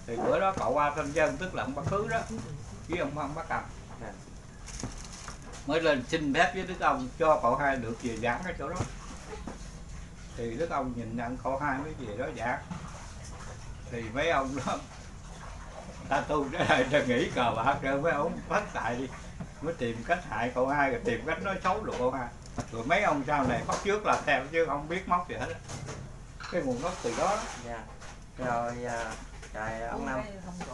Thì bữa đó cậu qua thăm dân, tức là ông Bá Khứ đó, với ông Bá Cầm, mới lên xin phép với Đức ông cho cậu hai được về giảng ở chỗ đó. Thì Đức ông nhìn nhận cậu hai mới về đó giảng. Thì mấy ông đó ta tu cái này ta nghĩ cờ bạc rồi mấy ông phát tại đi, mới tìm cách hại cậu hai, rồi tìm cách nói xấu được cậu hai. Rồi mấy ông sau này bắt trước là theo chứ không biết móc gì hết đó. Cái nguồn gốc từ đó, đó. Dạ. Rồi trời ông Năm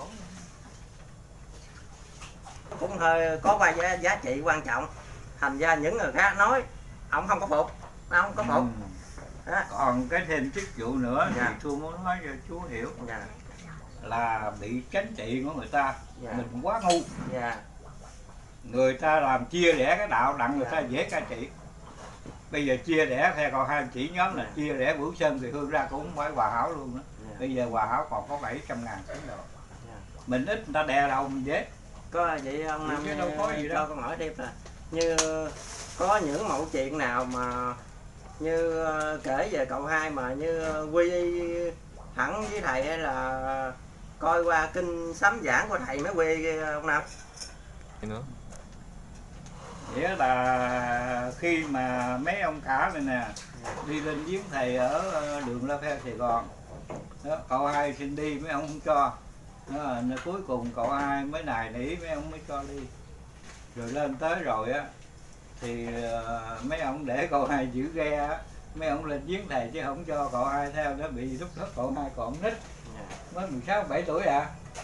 cũng hơi có vài giá trị quan trọng, thành ra những người khác nói ông không có phục, ông không có phục. Còn cái thêm chức vụ nữa thì tôi muốn nói cho chú hiểu là bị chánh trị của người ta, mình quá ngu. Người ta làm chia rẽ cái đạo đặng người ta dễ cai trị. Bây giờ chia rẽ theo còn hai chỉ nhóm là chia rẽ Bửu Sơn thì Hương ra cũng không phải Hòa Hảo luôn đó. Bây giờ Hòa Hảo còn có 700.000 tín đồ. Mình ít người ta đè đầu mình dễ. Có vậy ông Năm cho con hỏi thêm là như có những mẫu chuyện nào mà như kể về cậu hai mà như quy hẳn với thầy, hay là coi qua kinh sấm giảng của thầy mới quy ông Năm? Nữa Nghĩa là khi mà mấy ông cả này nè đi lên viếng thầy ở đường La Phe Sài Gòn đó, cậu hai xin đi mấy ông không cho đó, cuối cùng cậu hai mới nài nỉ mấy ông mới cho đi. Rồi lên tới rồi á thì mấy ông để cậu hai giữ ghe á, mấy ông lên viếng thầy chứ không cho cậu hai theo, nó bị lúc đó cậu hai còn nít mới 16-17 tuổi à.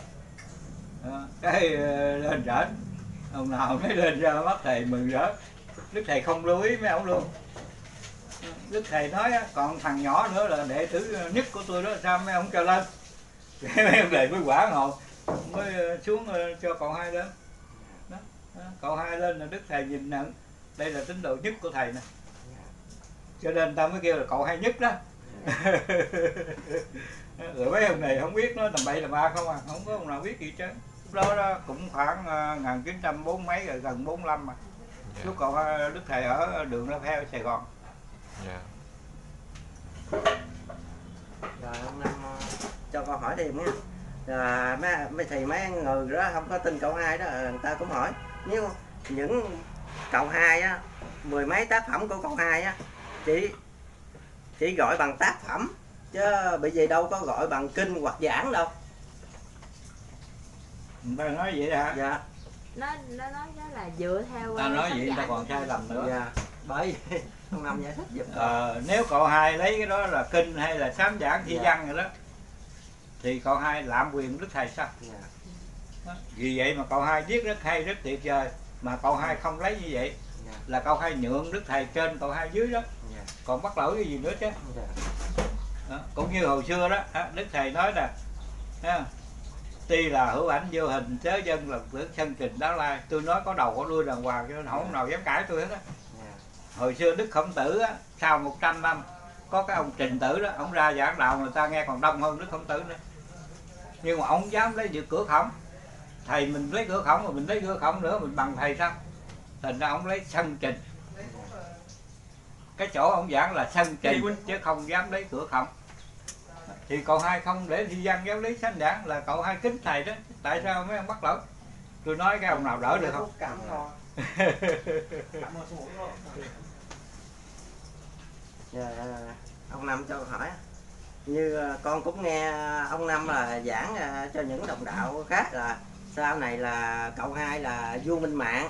Cái lên trển ông nào mới lên ra mắt thầy mừng rỡ. Đức thầy không lưu ý mấy ông luôn. Đức thầy nói còn thằng nhỏ nữa là đệ tử nhất của tôi đó, sao mấy ông cho lên. Mấy ông này mới quả hồn mới xuống cho cậu hai lên đó. Cậu hai lên là Đức thầy nhìn nhận đây là tín đồ nhất của thầy nè, cho nên ta mới kêu là cậu hai nhất đó. Rồi mấy ông này không biết, nó tầm bậy tầm ba không à, không có ông nào biết gì chứ. Lúc đó cũng khoảng 1940 mấy rồi, gần 45 mà. Lúc cậu Đức thầy ở đường La Phe Sài Gòn. Rồi ông Năm cho con hỏi thêm nha. Là mấy người đó không có tin cậu hai đó, người ta cũng hỏi nếu những cậu hai á, 10 mấy tác phẩm của cậu hai á chỉ gọi bằng tác phẩm chứ bởi vì đâu có gọi bằng kinh hoặc giảng đâu. Ta nói vậy hả? Dạ. Nó nói đó là dựa theo ta nói vậy ta còn sai lầm nữa. Dạ. Bởi vì ông Năm giải thích giùm. Nếu cậu hai lấy cái đó là kinh hay là sám giảng thi văn rồi đó thì cậu hai lạm quyền Đức thầy sao? Vì vậy mà cậu hai viết rất hay, rất tuyệt vời, mà cậu hai không lấy như vậy là cậu hai nhượng Đức thầy trên, cậu hai dưới đó. Còn bắt lỗi cái gì nữa chứ? Đó. Cũng như hồi xưa đó Đức thầy nói là tuy là hữu ảnh vô hình chớ dân là tưởng sân trình đáo lai. Tôi nói có đầu có đuôi đàng hoàng cho nên không nào dám cãi tôi hết á. Hồi xưa Đức Khổng Tử á, sau 100 năm có cái ông Trình Tử đó, ông ra giảng đạo người ta nghe còn đông hơn Đức Khổng Tử nữa. Nhưng mà ông dám lấy được cửa khổng. Thầy mình lấy cửa khổng mà mình lấy cửa khổng nữa mình bằng thầy sao? Thành ra ông lấy sân trình. Cái chỗ ông giảng là sân trình chứ không dám lấy cửa khổng. Thì cậu hai không để thi văn giáo lý sám giảng là cậu hai kính thầy đó. Tại sao mấy ông bắt lỗi? Tôi nói cái ông nào đỡ được không? Ông Năm cho hỏi như con cũng nghe ông Năm là giảng cho những đồng đạo khác là sau này là cậu hai là vua Minh Mạng.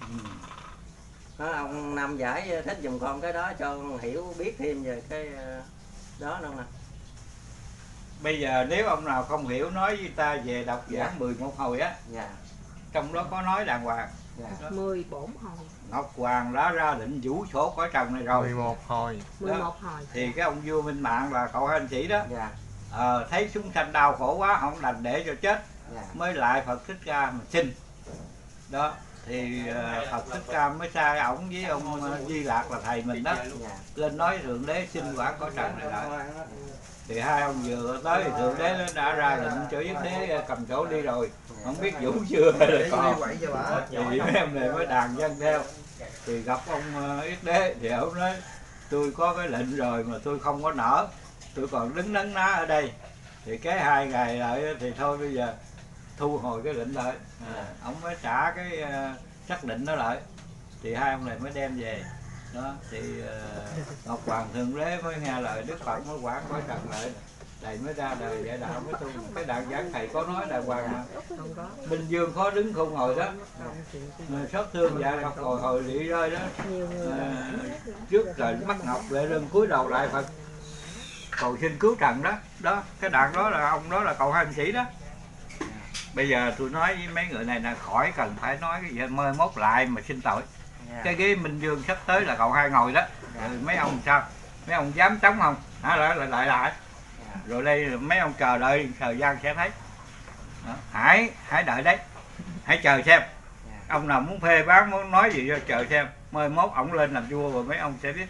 Ông Năm giải thích giùm con cái đó cho con hiểu biết thêm về cái đó đâu nè. Bây giờ nếu ông nào không hiểu nói với ta về đọc giảng 11 hồi á. Trong đó có nói đàng hoàng. 14 hồi. Ngọc Hoàng đã ra định vũ sổ cõi trần này rồi. 11 hồi. 11 hồi. Thì cái ông vua Minh Mạng là cậu hai anh chị đó. Thấy chúng sanh đau khổ quá không đành để cho chết. Mới lại Phật Thích Ca mà xin. Đó. Thì Phật Thích Ca mới sai ổng với ông Di Lạc là thầy mình đó. Lên nói Thượng Đế xin quản cõi trần này lại. Thì hai ông vừa tới thì Thượng Đế nó đã ra lệnh cho Yết Đế cầm chỗ đi rồi. Không biết vũ chưa hay là còn. Thì mấy em này mới đàn dân theo. Thì gặp ông Yết Đế thì ông nói tôi có cái lệnh rồi mà tôi không có nở. Tôi còn đứng nấn ná ở đây. Thì cái 2 ngày lại thì thôi bây giờ thu hồi cái lệnh lại, ông mới trả cái xác định đó lại, thì hai ông này mới đem về đó. Thì Ngọc Hoàng Thượng Đế mới nghe lời Đức Phật mới quản cõi trần lại, thầy mới ra đời dạy đạo mới tu. Cái đoạn giảng thầy có nói đàng hoàng mà, Minh Dương khó đứng không ngồi đó, xót thương dạ Ngọc ngồi hồi lị rơi đó, trước trời mắt ngọc lệ rưng cúi đầu lại Phật cầu xin cứu trần đó. Đó cái đoạn đó là ông đó là cậu hai sĩ đó. Bây giờ tôi nói với mấy người này là khỏi cần phải nói cái gì mời mốt lại mà xin tội. Cái ghế Minh Dương sắp tới là cậu hai ngồi đó. Rồi mấy ông sao? Mấy ông dám chống không? Hả, lại. Rồi đây mấy ông chờ đợi thời gian sẽ thấy. Đó. Hãy đợi đấy. Hãy chờ xem. Ông nào muốn phê phán muốn nói gì cho chờ xem. Mời mốt ổng lên làm vua rồi mấy ông sẽ biết.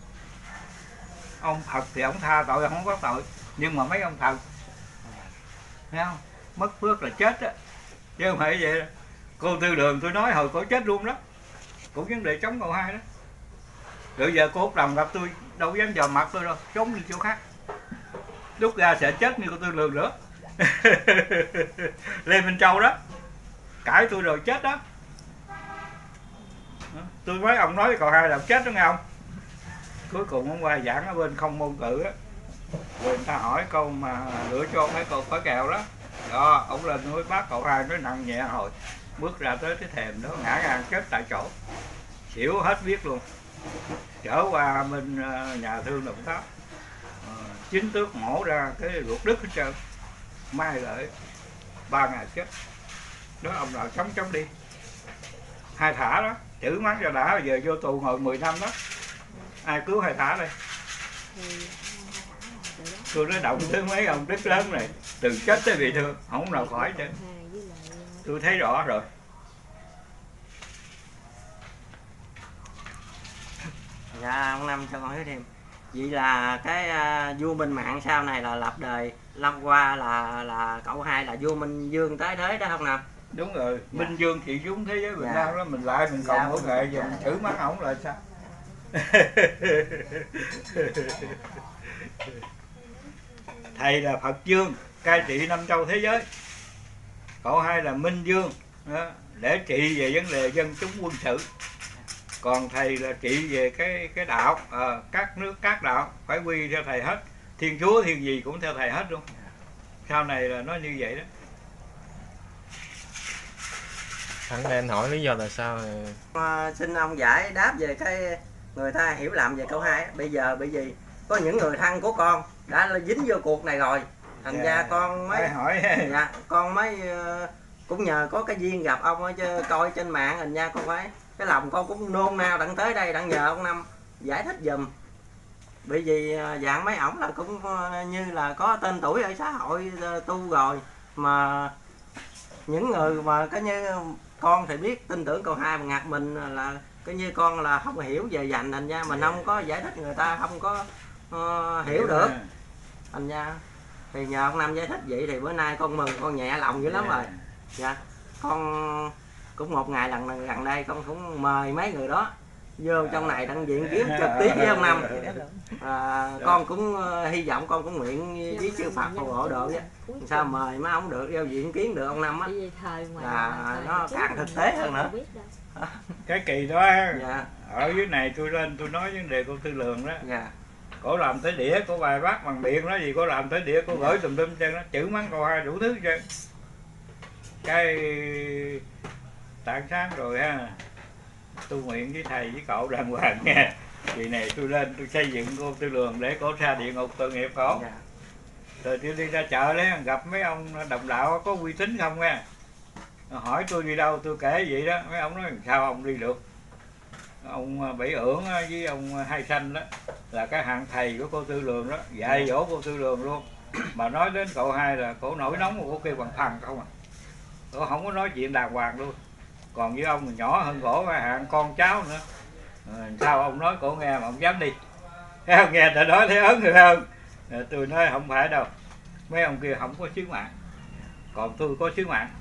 Ông Phật thì ông tha tội không có tội, nhưng mà mấy ông thần thấy không, mất phước là chết á, chứ không phải vậy. Cô Tư Đường tôi nói hồi cổ chết luôn đó, cũng vấn đề chống cậu hai đó. Rồi giờ cô Út Đồng gặp tôi đâu dám dò mặt tôi đâu, trốn đi chỗ khác, lúc ra sẽ chết như cô Tư Đường nữa. Lê Minh Châu đó cãi tôi rồi chết đó. Tôi mấy ông nói cậu hai làm chết đó nghe không. Cuối cùng hôm qua giảng ở bên không môn cử á, rồi người ta hỏi câu mà lựa cho mấy cậu phải kèo đó. Đó, ông lên núi bác cậu hai nói nặng nhẹ hồi bước ra tới cái thềm đó ngã ngang chết tại chỗ, xỉu hết biết luôn. Trở qua bên nhà thương Đồng Tháp, chính tước mổ ra cái ruột đứt hết trơn, mai lại 3 ngày chết. Đó ông nào chống đi, hai thả đó, chữ mắng cho đã, giờ vô tù ngồi 10 năm đó. Ai cứu hai thả đây? Tôi nói động tới mấy ông đức lớn này, từ chết tới bị thương, không nào khỏi chứ. Tôi thấy rõ rồi. Dạ, ông Năm cho con hỏi thêm. Vậy là cái vua Minh Mạng sau này là lập đời, lâm qua là cậu hai là vua Minh Dương tái thế đó không Năm? Đúng rồi, Minh Dương trị chúng thế giới Việt Nam đó, mình lại mình cầu mỗi ngày giờ mình chửi mắng ổng là sao? Thầy là Phật Dương cai trị 5 châu thế giới, cậu hai là Minh Dương đó, để trị về vấn đề dân chúng quân sự, còn thầy là trị về cái đạo, các nước các đạo phải quy theo thầy hết, Thiên Chúa thiên gì cũng theo thầy hết luôn. Sau này là nó như vậy đó. Thẳng lên hỏi lý do là sao Xin ông giải đáp về cái người ta hiểu lầm về câu hai. Bây giờ bởi vì có những người thân của con đã dính vô cuộc này rồi, thành ra con mới hỏi. Dạ, con mới cũng nhờ có cái duyên gặp ông ở coi trên mạng, thành ra con phải cái lòng con cũng nôn nao đặng tới đây đặng nhờ ông Năm giải thích giùm. Bởi vì dạng mấy ổng là cũng như là có tên tuổi ở xã hội tu rồi, mà những người mà cái như con thì biết tin tưởng cậu hai mà ngặt mình là cái như con là không hiểu về dành, thành ra mình không có giải thích người ta không có hiểu được, thành ra thì nhờ ông Năm giải thích vậy thì bữa nay con mừng, con nhẹ lòng dữ lắm rồi. Dạ, con cũng một ngày lần gần đây con cũng mời mấy người đó vô trong này đặng viện kiếm trực tiếp với ông Năm. Con cũng hy vọng con cũng nguyện với chư Phật phù hộ độ á, sao mời mấy ông được vô viện kiến được ông Năm á là nó càng thực tế hơn nữa. Cái kỳ đó dạ. Ở dưới này tôi lên tôi nói vấn đề cô Tư Lường đó, dạ. Cổ làm tới đĩa, cổ bài bác bằng miệng nói gì, cổ làm tới đĩa, cổ gửi tùm lum trên đó, chữ mắng cô hai đủ thứ chứ. Cái tạng sáng rồi ha, tôi nguyện với thầy với cậu đàng hoàng nha. Kỳ này tôi lên tôi xây dựng cô Tư Lường để cổ ra địa ngục tội nghiệp khổ. Dạ. Rồi tôi đi ra chợ đấy gặp mấy ông đồng đạo có uy tín không nha. Hỏi tôi đi đâu tôi kể vậy đó, mấy ông nói sao ông đi được. Ông Bảy Ưởng với ông Hai Xanh đó là cái hạng thầy của cô Tư Lường đó, dạy dỗ cô Tư Lường luôn. Mà nói đến cậu hai là cổ nổi nóng mà cổ kêu bằng thần không à. Cổ không có nói chuyện đàng hoàng luôn. Còn với ông nhỏ hơn cổ hạng con cháu nữa. Sao ông nói cổ nghe mà ông dám đi. Thấy không, nghe ta nói thấy ớn người hơn. Tôi nói không phải đâu. Mấy ông kia không có sứ mạng. Còn tôi có sứ mạng.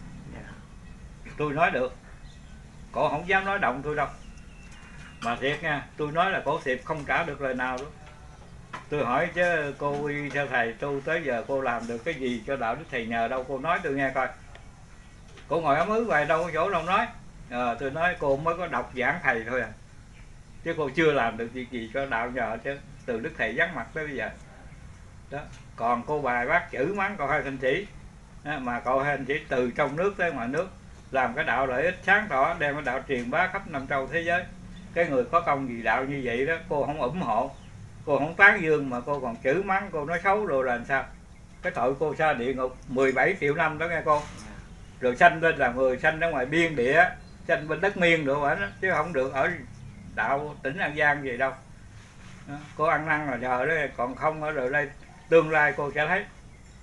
Tôi nói được. Cổ không dám nói động tôi đâu. Mà thiệt nha, tôi nói là cổ thiệp không trả được lời nào luôn. Tôi hỏi chứ cô y theo thầy tu tới giờ cô làm được cái gì cho đạo đức thầy nhờ đâu, cô nói tôi nghe coi. Cô ngồi ấm ứ hoài đâu có chỗ đâu nói. Tôi nói cô mới có đọc giảng thầy thôi à, chứ cô chưa làm được việc gì cho đạo nhờ chứ, từ đức thầy vắng mặt tới bây giờ đó. Còn cô bài bác chữ mắng cậu Hai Thanh Chỉ, mà cậu Hai Thanh Chỉ từ trong nước tới ngoài nước làm cái đạo lợi ích sáng tỏ, đem cái đạo truyền bá khắp năm châu thế giới. Cái người có công gì đạo như vậy đó cô không ủng hộ, cô không tán dương, mà cô còn chửi mắng, cô nói xấu rồi là làm sao? Cái tội cô xa địa ngục 17 triệu năm đó nghe cô, rồi sanh lên là người sanh ở ngoài biên địa, sanh bên đất miên nữa đó, chứ không được ở đạo tỉnh An Giang gì đâu đó. Cô ăn năn là nhờ đó, còn không ở rồi đây tương lai cô sẽ thấy.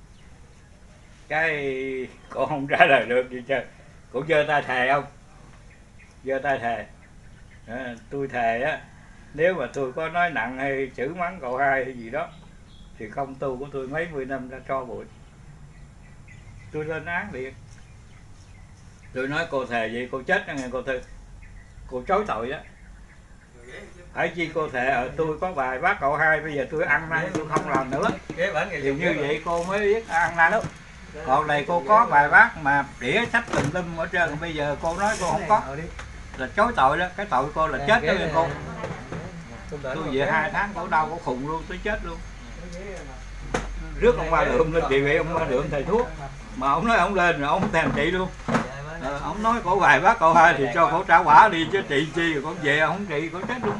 Cái cô không trả lời được gì chứ, cô giơ tay thề không, giơ tay thề. Tôi thề á, nếu mà tôi có nói nặng hay chửi mắng cậu Hai hay gì đó thì công tu của tôi mấy mươi năm đã cho bụi, tôi lên án liền. Tôi nói cô thề vậy cô chết đó nghe cô Thư, cô chối tội đó. Phải chi cô thề tôi có bài bác cậu Hai, bây giờ tôi ăn năn tôi không làm nữa thì như vậy cô mới biết ăn năn. Còn này cô có bài bác mà đĩa sách tùm lum ở trên, bây giờ cô nói cô không có là chối tội đó. Cái tội cô là chết đó nghe cô. Tôi về 2 tháng cổ đau cổ khùng luôn, tới chết luôn. Rước ông Ba Lượng lên địa vị, ông Ba Lượng thầy thuốc mà ông nói ông lên rồi ông thèm trị luôn. Ông nói cổ bài bác cậu Hai thì cho cổ trả quả đi chứ trị chi, rồi cổ về không trị cổ chết luôn.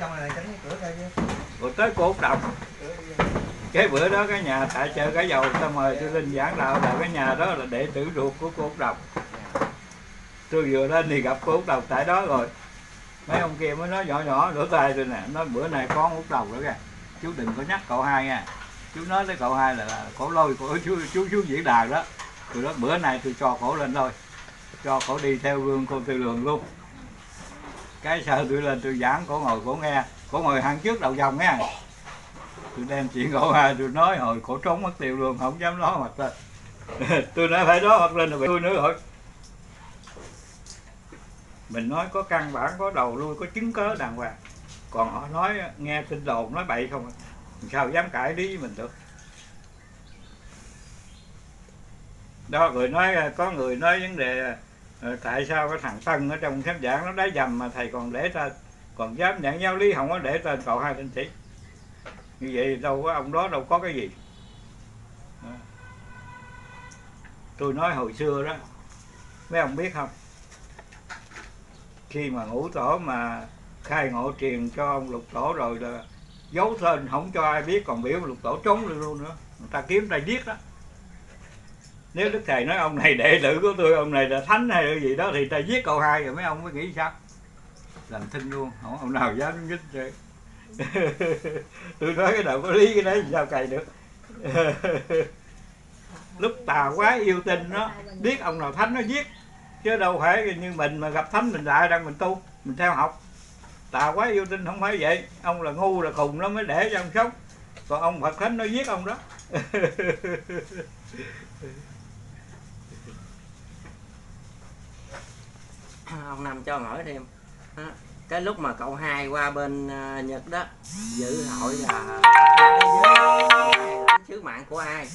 Rồi tới cô Úc Đồng, cái bữa đó cái nhà tại chợ Cái Dầu ta mời tôi lên giảng đạo, là cái nhà đó là đệ tử ruột của cô Úc Đồng. Tôi vừa lên thì gặp cô Úc Đồng tại đó rồi. Mấy ông kia mới nói nhỏ nhỏ lỗ tai tôi nè, nói bữa nay có Úc Đồng nữa kìa, chú đừng có nhắc cậu Hai nha. Chú nói tới cậu Hai là cổ lôi chú xuống diễn đàn đó. Tôi nói bữa nay tôi cho cổ lên thôi, cho cổ đi theo gương cô Tư Lường luôn. Cái sợ tôi lên tôi giảng cổ ngồi cổ nghe, cổ ngồi hàng trước đầu dòng nghe. Tôi đem chuyện cậu Hai tôi nói hồi cổ trốn mất tiêu luôn, không dám nói mặt lên. Tôi nói phải đó mặt lên rồi tôi nữa rồi. Mình nói có căn bản, có đầu lui, có chứng cớ đàng hoàng. Còn họ nói nghe tin đồn nói bậy không, sao dám cãi lý với mình được. Đó rồi nói có người nói vấn đề tại sao cái thằng Tân ở trong khám giảng nó đá dầm mà thầy còn để tên, còn dám nhận giáo lý không có để tên cậu Hai Thanh Chỉ. Như vậy đâu có, ông đó đâu có cái gì. Tôi nói hồi xưa đó, mấy ông biết không, khi mà Ngũ Tổ mà khai ngộ truyền cho ông Lục Tổ rồi là giấu tên không cho ai biết, còn biểu Lục Tổ trốn luôn nữa, người ta kiếm người ta giết đó. Nếu Đức Thầy nói ông này đệ tử của tôi, ông này là thánh hay là gì đó thì ta giết cậu Hai, rồi mấy ông mới nghĩ sao? Làm thinh luôn, không ông nào dám nhích rồi. Tôi nói cái nào có lý cái đấy sao cày được. Lúc tà quá yêu tinh nó biết ông nào thánh nó giết, chứ đâu phải như mình mà gặp thánh mình lại đang mình tu mình theo học. Tà quá yêu tinh không phải vậy, ông là ngu là khùng nó mới để cho ông sống, còn ông Phật thánh nó giết ông đó. Ông Năm cho hỏi thêm, cái lúc mà cậu Hai qua bên Nhật đó dự hội là sứ mạng của ai?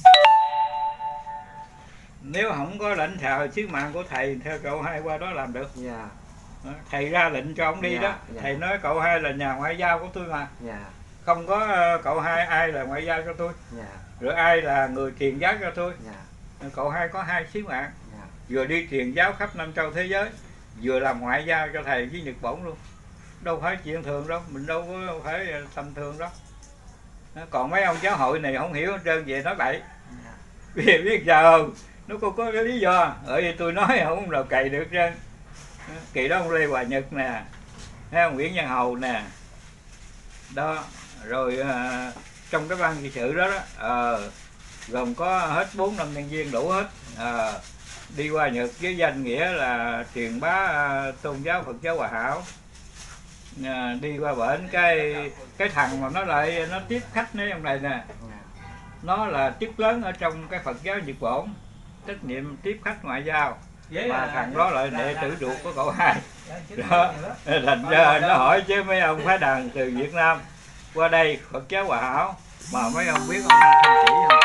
Nếu không có lãnh đạo sứ mạng của thầy theo cậu Hai qua đó làm được. Thầy ra lệnh cho ông đi đó. Thầy nói cậu Hai là nhà ngoại giao của tôi mà. Không có cậu Hai ai là ngoại giao cho tôi. Rồi ai là người truyền giáo cho tôi. Cậu Hai có 2 sứ mạng. Vừa đi truyền giáo khắp năm châu thế giới, vừa làm ngoại giao cho thầy với Nhật Bổn luôn. Đâu phải chuyện thường đâu, mình đâu có phải tầm thường đâu. Còn mấy ông giáo hội này không hiểu hết trơn, về nói bậy. Vì biết sao không? Nó có cái lý do, ở đây tôi nói không nào cày được trơn. Kỳ đó ông Lê Hòa Nhật nè, hay ông Nguyễn Văn Hầu nè. Đó, rồi trong cái ban trị sự đó đó, gồm có hết 4 năm nhân viên đủ hết. Đi qua Nhật với danh nghĩa là truyền bá tôn giáo Phật giáo Hòa Hảo. Đi qua bển cái thằng mà nó lại nó tiếp khách với ông này nè, nó là chức lớn ở trong cái Phật giáo Nhật Bổn, trách nhiệm tiếp khách ngoại giao, mà thằng đó lại đệ tử ruột của cậu Hai đó. Thành ra nó hỏi chứ mấy ông phái đoàn từ Việt Nam qua đây Phật giáo Hòa Hảo Mà mấy ông biết ông Thanh Chỉ không?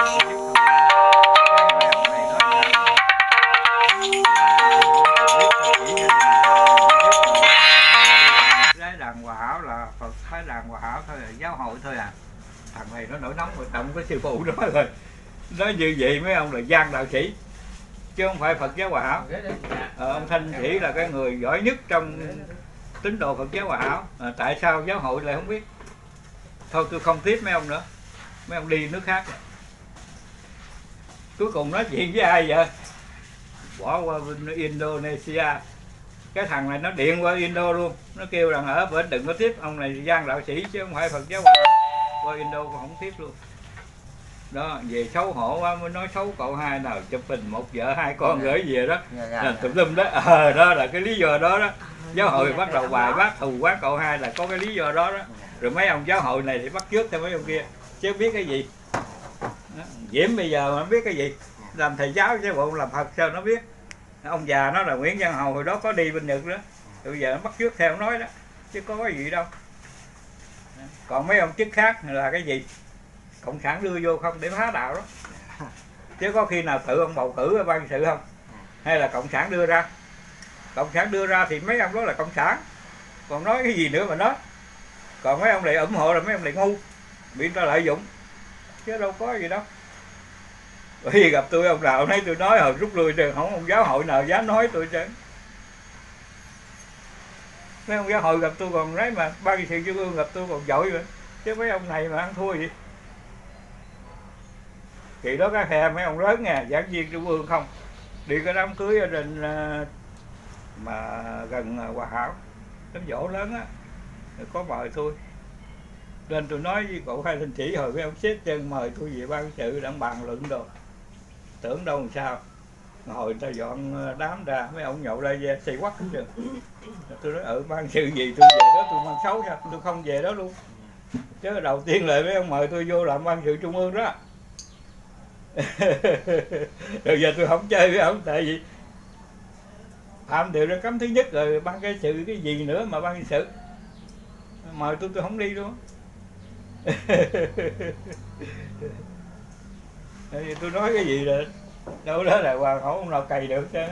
Cái mấy ông này nói Thái Đàn Hòa Hảo là Phật Thái Đàn Hòa Hảo thôi, là giáo hội thôi à. Thằng này nó nổi nóng rồi động cái sư phụ đó rồi. Nói như vậy mấy ông là gian đạo sĩ, chứ không phải Phật giáo Hòa Hảo. Ông Thanh Chỉ là cái người giỏi nhất trong tín đồ Phật giáo Hòa Hảo. Tại sao giáo hội lại không biết? Thôi tôi không tiếp mấy ông nữa, mấy ông đi nước khác. Cuối cùng nói chuyện với ai vậy? Bỏ qua bên Indonesia. Cái thằng này nó điện qua Indo luôn, nó kêu rằng ở bển đừng có tiếp, ông này gian đạo sĩ chứ không phải Phật giáo Hòa Hảo. Qua Indo cũng không tiếp luôn. Đó, về xấu hổ quá mới nói xấu cậu hai, nào chụp hình một vợ hai con gửi về đó. Tùm lum đó. Đó là cái lý do đó đó. Giáo hội bắt đầu bài bác thù quán cậu hai là có cái lý do đó đó. Rồi mấy ông giáo hội này thì bắt chước theo mấy ông kia, chứ biết cái gì. Diễm bây giờ mà biết cái gì, làm thầy giáo chứ bộ làm Phật sao nó biết. Ông già nó là Nguyễn Văn Hầu hồi đó có đi bên Nhật đó, bây giờ nó bắt chước theo nói đó, chứ có cái gì đâu. Còn mấy ông chức khác là cái gì, cộng sản đưa vô không để phá đạo đó, chứ có khi nào tự ông bầu cử ở ban sự không, hay là cộng sản đưa ra. Cộng sản đưa ra thì mấy ông đó là cộng sản, còn nói cái gì nữa mà nói. Còn mấy ông lại ủng hộ là mấy ông lại ngu, bị người ta lợi dụng, chứ đâu có gì đâu. Bởi vì gặp tôi ông nào nấy tôi nói hồi rút lui rồi, không ông giáo hội nào dám nói tôi chứ. Mấy ông giáo hội gặp tôi còn đấy mà, ban sự trung ương gặp tôi còn giỏi rồi, chứ mấy ông này mà ăn thua gì. Thì đó cái khe mấy ông lớn nha, giảng viên trung ương không, đi cái đám cưới ở trên mà gần Hòa Hảo, đám dỗ lớn á, có mời tôi. Nên tôi nói với cậu Hai Thanh Chỉ hồi mấy ông xếp chân mời tôi về ban sự đang bàn luận đồ. Tưởng đâu làm sao, hồi người ta dọn đám ra, mấy ông nhậu đây về xì quắc hết trơn. Tôi nói ban sự gì tôi về đó tôi mang xấu sao, tôi không về đó luôn. Chứ đầu tiên là mấy ông mời tôi vô làm ban sự trung ương đó. Rồi giờ tôi không chơi với ông, tại vì phạm điều ra cấm thứ nhất rồi, ban cái sự cái gì nữa mà ban sự mời tôi không đi luôn. Tôi nói cái gì rồi đâu đó là hoàng hậu ông nào cày được chứ.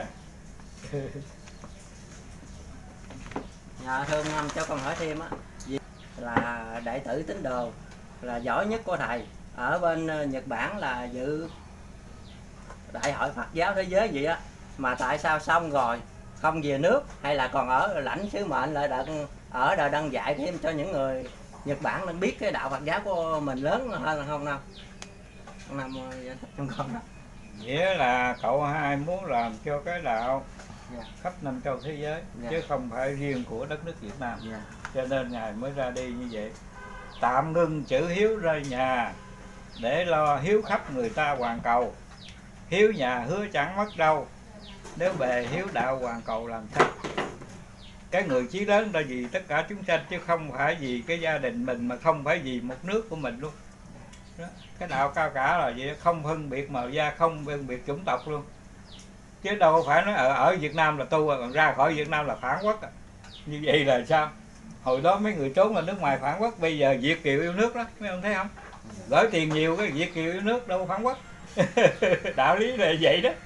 Thưa ông Năm, cho con hỏi thêm á, là đệ tử tín đồ là giỏi nhất của thầy ở bên Nhật Bản là dự đại hội Phật giáo thế giới gì á, mà tại sao xong rồi không về nước, hay là còn ở lãnh sứ mệnh lại ở đời đang dạy thêm cho những người Nhật Bản đang biết cái đạo Phật giáo của mình lớn hơn không nào? Ông Năm giải thích trong con đó. Nghĩa là cậu hai muốn làm cho cái đạo khắp năm châu thế giới, chứ không phải riêng của đất nước Việt Nam. Cho nên ngài mới ra đi như vậy, tạm ngưng chữ hiếu ra nhà để lo hiếu khắp người ta hoàn cầu. Hiếu nhà hứa chẳng mất đâu, nếu bề hiếu đạo hoàn cầu làm sao. Cái người chí lớn là vì tất cả chúng sanh, chứ không phải vì cái gia đình mình, mà không phải vì một nước của mình luôn đó. Cái đạo cao cả là vậy, không phân biệt màu da, không phân biệt chủng tộc luôn. Chứ đâu phải nói ở Việt Nam là tu, còn ra khỏi Việt Nam là phản quốc. Như vậy là sao? Hồi đó mấy người trốn ở nước ngoài phản quốc, bây giờ Việt kiều yêu nước đó, mấy ông thấy không? Gửi tiền nhiều cái Việt kiều yêu nước, đâu phản quốc. Đạo lý là vậy đó.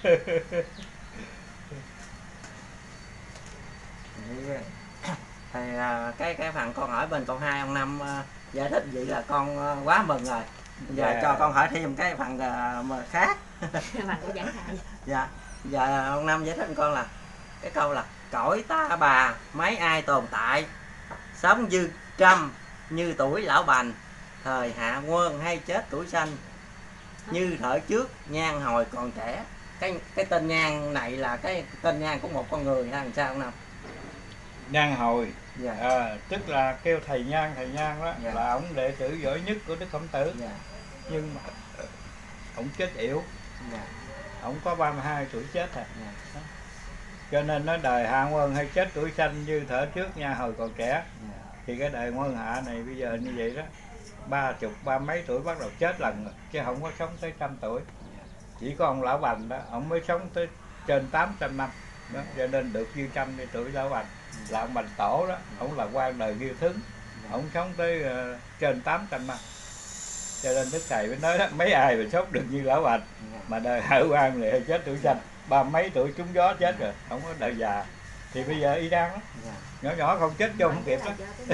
Thì cái phần con hỏi bên cậu hai ông Năm giải thích vậy là con quá mừng rồi. Giờ cho con hỏi thêm cái phần mà khác. Cái phần của giảng thầy. Dạ. Giờ ông Năm giải thích con là cái câu là cõi ta bà mấy ai tồn tại, sống dư trăm như tuổi lão bành, thời hạ quân hay chết tuổi xanh, như thở trước nhang hồi còn trẻ. Cái tên nhang này là cái tên nhang của một con người hay làm sao ông Năm? Nhan hồi, Dạ. tức là kêu thầy Nhan đó, Dạ. là ông đệ tử giỏi nhất của Đức Khổng Tử. Dạ. Nhưng mà ông chết yểu. Dạ. Ông có 32 tuổi chết rồi. Dạ. Cho nên nói đời hạ quân hay chết tuổi xanh, như thở trước nha hồi còn trẻ. Dạ. Thì cái đời quân hạ này bây giờ như vậy đó, 30 mấy tuổi bắt đầu chết lần rồi, chứ không có sống tới 100 tuổi. Chỉ có ông lão Bành đó, ông mới sống tới trên 800 năm đó, cho nên được dư trăm tuổi lão Bành. Là ông Bành Tổ đó, ông là quan đời Nghiêu Thứng, ông sống tới trên 800 năm. Cho nên Đức Thầy mới nói đó, mấy ai mà sống được như Lão Bạch mà đời hở quan thì chết tuổi xanh, 30 mấy tuổi trúng gió chết rồi, không có đời già. Thì bây giờ y đang lắm, nhỏ nhỏ không chết cho không kịp đó.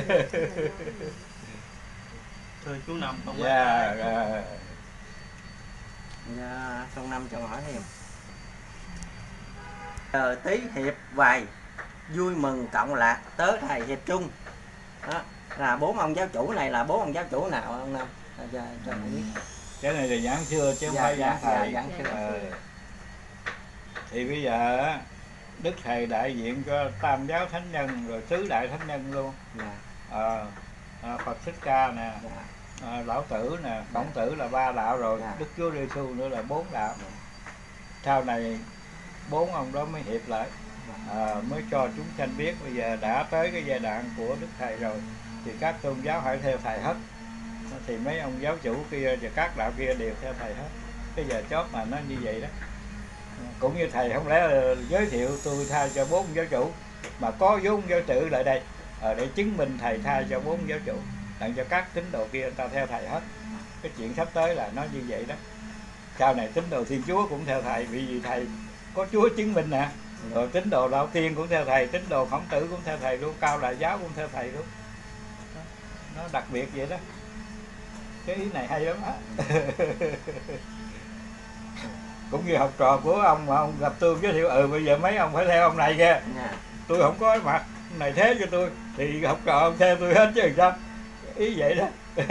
Thưa chú Năm không Dạ, Con Năm cho hỏi thêm. Tý hiệp vài vui mừng cộng lạc tớ thầy hiệp chung. Đó, là 4 ông giáo chủ này là 4 ông giáo chủ nào ông Năm? Cho thầy biết. cái này là giảng xưa chứ không phải giảng thầy. giảng xưa. Thì bây giờ á, Đức Thầy đại diện cho Tam giáo thánh nhân rồi tứ đại thánh nhân luôn. Phật Thích Ca nè, Lão Tử nè, Khổng Tử là 3 đạo rồi, Đức Chúa Giêsu nữa là 4 đạo. Sau này 4 ông đó mới hiệp lại, mới cho chúng sanh biết. Bây giờ đã tới cái giai đoạn của Đức Thầy rồi thì các tôn giáo phải theo Thầy hết. Thì mấy ông giáo chủ kia và các đạo kia đều theo Thầy hết. Cái giờ chót mà nó như vậy đó. Cũng như Thầy không lẽ giới thiệu tôi tha cho 4 giáo chủ mà có vốn giáo chủ lại đây để chứng minh Thầy tha cho 4 giáo chủ, tặng cho các tín đồ kia người ta theo Thầy hết. Cái chuyện sắp tới là nó như vậy đó. Sau này tín đồ Thiên Chúa cũng theo Thầy, vì Thầy có Chúa chứng minh nè. Rồi tín đồ Đạo Tiên cũng theo Thầy, tín đồ Khổng Tử cũng theo Thầy luôn, Cao Đại Giáo cũng theo Thầy luôn. Nó đặc biệt vậy đó. Cái ý này hay lắm á. Cũng như học trò của ông mà ông gặp tôi giới thiệu bây giờ mấy ông phải theo ông này kìa. Tôi không có mặt này thế cho tôi thì học trò ông theo tôi hết chứ sao. Ý vậy đó.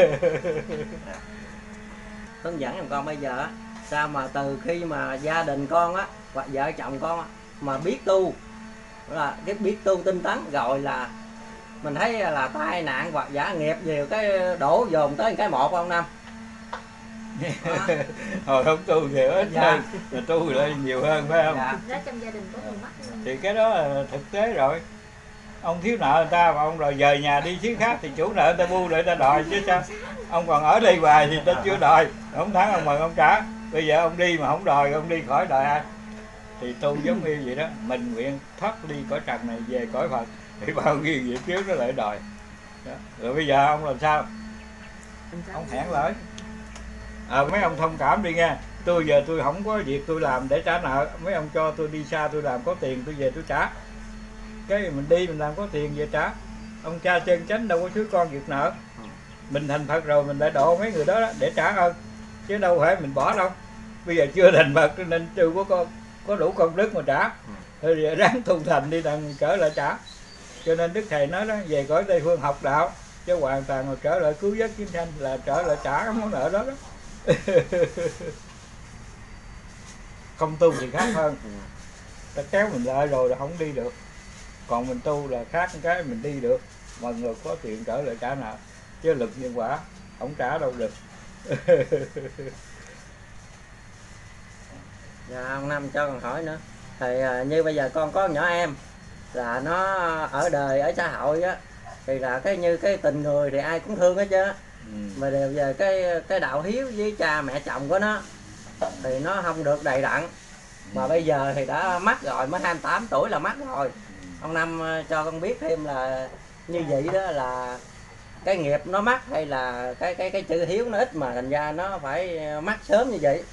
Hướng dẫn em con bây giờ sao mà từ khi mà gia đình con á hoặc vợ chồng con á, mà biết tu là cái biết tu tinh tấn rồi là mình thấy là tai nạn hoặc giả nghiệp nhiều cái đổ dồn tới cái một ông Năm. Hồi không tu thì ít hơn, mà tu lại nhiều hơn phải không? Đó trong gia đình có nhiều mắt. Thì cái đó là thực tế rồi. Ông thiếu nợ người ta mà ông rồi dời nhà đi xứ khác thì chủ nợ người ta bu lại người ta đòi chứ sao. Ông còn ở đây hoài thì ta chưa đòi, ông thắng ông mừng ông trả. Bây giờ ông đi mà không đòi, ông đi khỏi đòi ai? Thì tu giống như vậy đó, mình nguyện thoát đi cõi trần này về cõi Phật thì bao nhiêu việc trước nó lại đòi đó. Rồi bây giờ ông làm sao? Ông hẹn lại mấy ông thông cảm đi nha, tôi giờ tôi không có việc tôi làm để trả nợ, mấy ông cho tôi đi xa tôi làm có tiền tôi về tôi trả. Cái mình đi mình làm có tiền về trả. Ông cha chân chánh đâu có xứ con việc nợ. Mình thành Phật rồi mình lại độ mấy người đó để trả ơn, chứ đâu phải mình bỏ đâu. Bây giờ chưa thành Phật nên chưa có đủ công đức mà trả. Thôi giờ ráng tu thành đi đặng trở lại trả. Cho nên Đức Thầy nói đó, về cõi Tây Phương học đạo chứ hoàn toàn mà trở lại cứu vớt chúng sanh là trở lại trả cái món nợ đó đó. Không tu thì khác hơn, ta kéo mình lại rồi là không đi được. Còn mình tu là khác cái mình đi được, mọi người có tiền trở lại trả nợ, chứ lực nhân quả không trả đâu được. Dạ ông Năm cho con hỏi nữa thì như bây giờ con có nhỏ em là nó ở đời ở xã hội á thì là như cái tình người thì ai cũng thương hết chứ. Mà đều về cái đạo hiếu với cha mẹ chồng của nó thì nó không được đầy đặn. Mà bây giờ thì đã mắc rồi, mới 28 tuổi là mắc rồi. Ông Năm cho con biết thêm là như vậy đó là cái nghiệp nó mắc hay là cái chữ hiếu nó ít mà thành ra nó phải mắc sớm như vậy?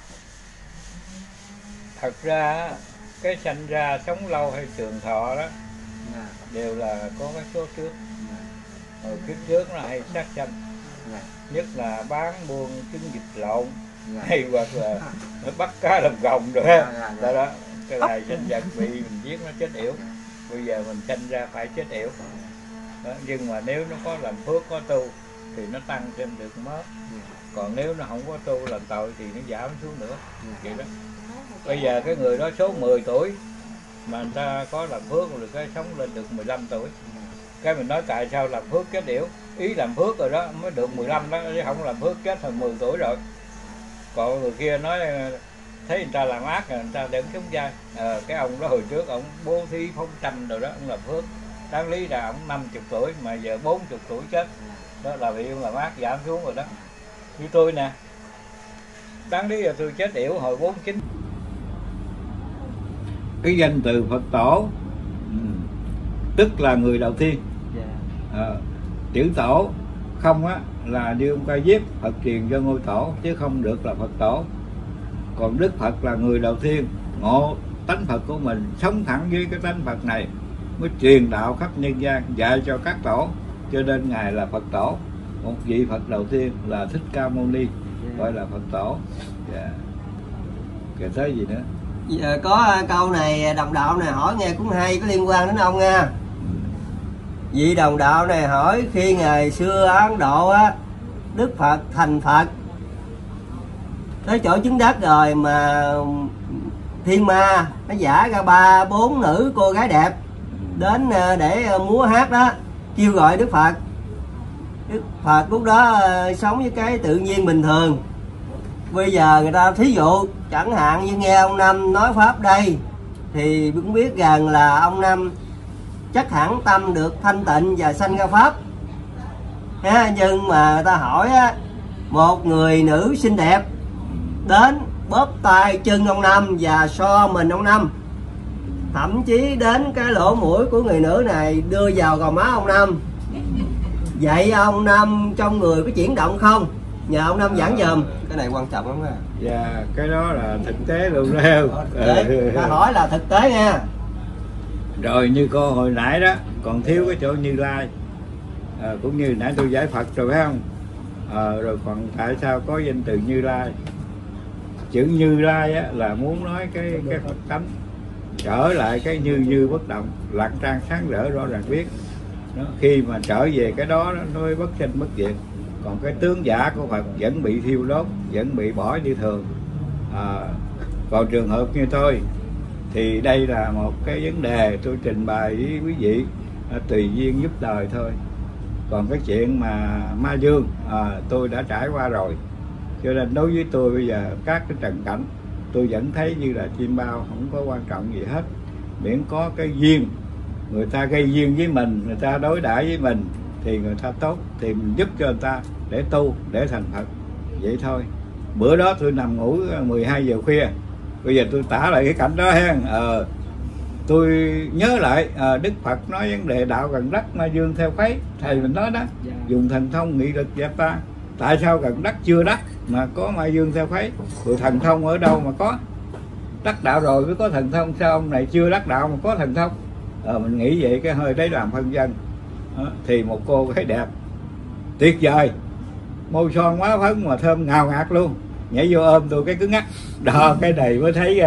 Thật ra cái sanh ra sống lâu hay trường thọ đó đều là có cái số trước. Hồi kiếp trước nó hay sát sanh, nhất là bán buôn trứng vịt lộn hay hoặc là nó bắt cá làm gồng rồi ha. Đó cái này sinh vật bị mình giết nó chết yểu. Bây giờ mình sanh ra phải chết yểu đó. Nhưng mà nếu nó có làm phước có tu thì nó tăng thêm được mất. Còn nếu nó không có tu làm tội thì nó giảm xuống nữa vậy đó. Bây giờ cái người đó số 10 tuổi mà người ta có làm phước rồi cái sống lên được 15 tuổi. Cái mình nói tại sao làm phước chết yểu? Ý làm phước rồi đó mới được 15 đó, chứ không làm phước chết hồi 10 tuổi rồi. Còn người kia nói thấy người ta làm ác rồi người ta đừng sống dai. Cái ông đó hồi trước ông bố thí phóng sanh rồi đó, ông làm phước. Đáng lý là ông 50 tuổi mà giờ 40 tuổi chết. Đó là vì ông làm ác giảm xuống rồi đó. Như tôi nè, đáng lý là tôi chết yểu hồi 49. Cái danh từ Phật tổ tức là người đầu tiên. Chữ tổ không á là như ông Ca Diếp Phật truyền cho ngôi tổ, chứ không được là Phật tổ. Còn Đức Phật là người đầu tiên ngộ tánh Phật của mình, sống thẳng với cái tánh Phật này, mới truyền đạo khắp nhân gian, dạy cho các tổ, cho nên ngài là Phật tổ. Một vị Phật đầu tiên là Thích Ca Mâu Ni, gọi là Phật tổ. Kể tới gì nữa? Giờ có câu này đồng đạo này hỏi nghe cũng hay, có liên quan đến ông nha. Vị đồng đạo này hỏi khi ngày xưa ở Ấn Độ á, Đức Phật thành Phật tới chỗ chứng đắc rồi mà thiên ma nó giả ra 3-4 nữ cô gái đẹp đến để múa hát đó, kêu gọi Đức Phật. Đức Phật lúc đó sống với cái tự nhiên bình thường. Bây giờ người ta thí dụ chẳng hạn như nghe ông Năm nói pháp đây thì cũng biết rằng là ông Năm chắc hẳn tâm được thanh tịnh và sanh ra pháp ha. Nhưng mà người ta hỏi á, một người nữ xinh đẹp đến bóp tay chân ông Năm và so mình ông Năm, thậm chí đến cái lỗ mũi của người nữ này đưa vào gò má ông Năm. Vậy ông Năm trong người có chuyển động không? Nhờ ông Năm giảng dùm, cái này quan trọng lắm nha. Dạ, cái đó là thực tế luôn đó. Ta hỏi là thực tế nha. Rồi như cô hồi nãy đó, còn thiếu cái chỗ Như Lai, cũng như nãy tôi giải Phật rồi phải không? Rồi còn tại sao có danh từ Như Lai? Chữ Như Lai á, là muốn nói cái Phật tánh, trở lại cái như bất động, lặng trang sáng rỡ rõ ràng biết. Đó, khi mà trở về cái đó nó mới bất sinh bất diệt. Còn cái tướng giả của Phật vẫn bị thiêu đốt, vẫn bị bỏ như thường. Còn trường hợp như tôi thì đây là một cái vấn đề tôi trình bày với quý vị, tùy duyên giúp đời thôi. Còn cái chuyện mà ma dương tôi đã trải qua rồi, cho nên đối với tôi bây giờ các cái trần cảnh tôi vẫn thấy như là chim bao, không có quan trọng gì hết. Miễn có cái duyên, người ta gây duyên với mình, người ta đối đãi với mình thì người ta tốt, thì mình giúp cho người ta để tu, để thành Phật, vậy thôi. Bữa đó tôi nằm ngủ 12 giờ khuya, bây giờ tôi tả lại cái cảnh đó ha. Tôi nhớ lại Đức Phật nói vấn đề đạo gần đất ma dương theo khuấy, thầy mình nói đó, dùng thần thông nghị lực dẹp ta. Tại sao gần đất chưa đắc mà có ma dương theo khuấy? Rồi thần thông ở đâu mà có? Đắc đạo rồi mới có thần thông, sao ông này chưa đắc đạo mà có thần thông? Mình nghĩ vậy cái hơi đấy làm phân dân. Thì một cô gái đẹp tuyệt vời, môi son quá phấn mà thơm ngào ngạt luôn, nhảy vô ôm tôi cái cứng ngắc đó. Cái này mới thấy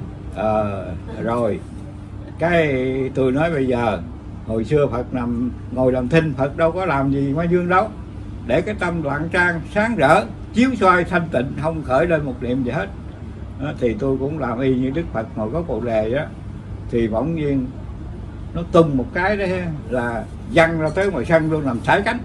rồi cái tôi nói bây giờ hồi xưa Phật ngồi làm thinh, Phật đâu có làm gì ma dương đâu, để cái tâm lặng trang sáng rỡ chiếu soi thanh tịnh, không khởi lên một niệm gì hết. Thì tôi cũng làm y như Đức Phật ngồi có Bồ Đề á, thì bỗng nhiên nó tung một cái đó là văng ra tới ngoài sân luôn, làm sải cánh.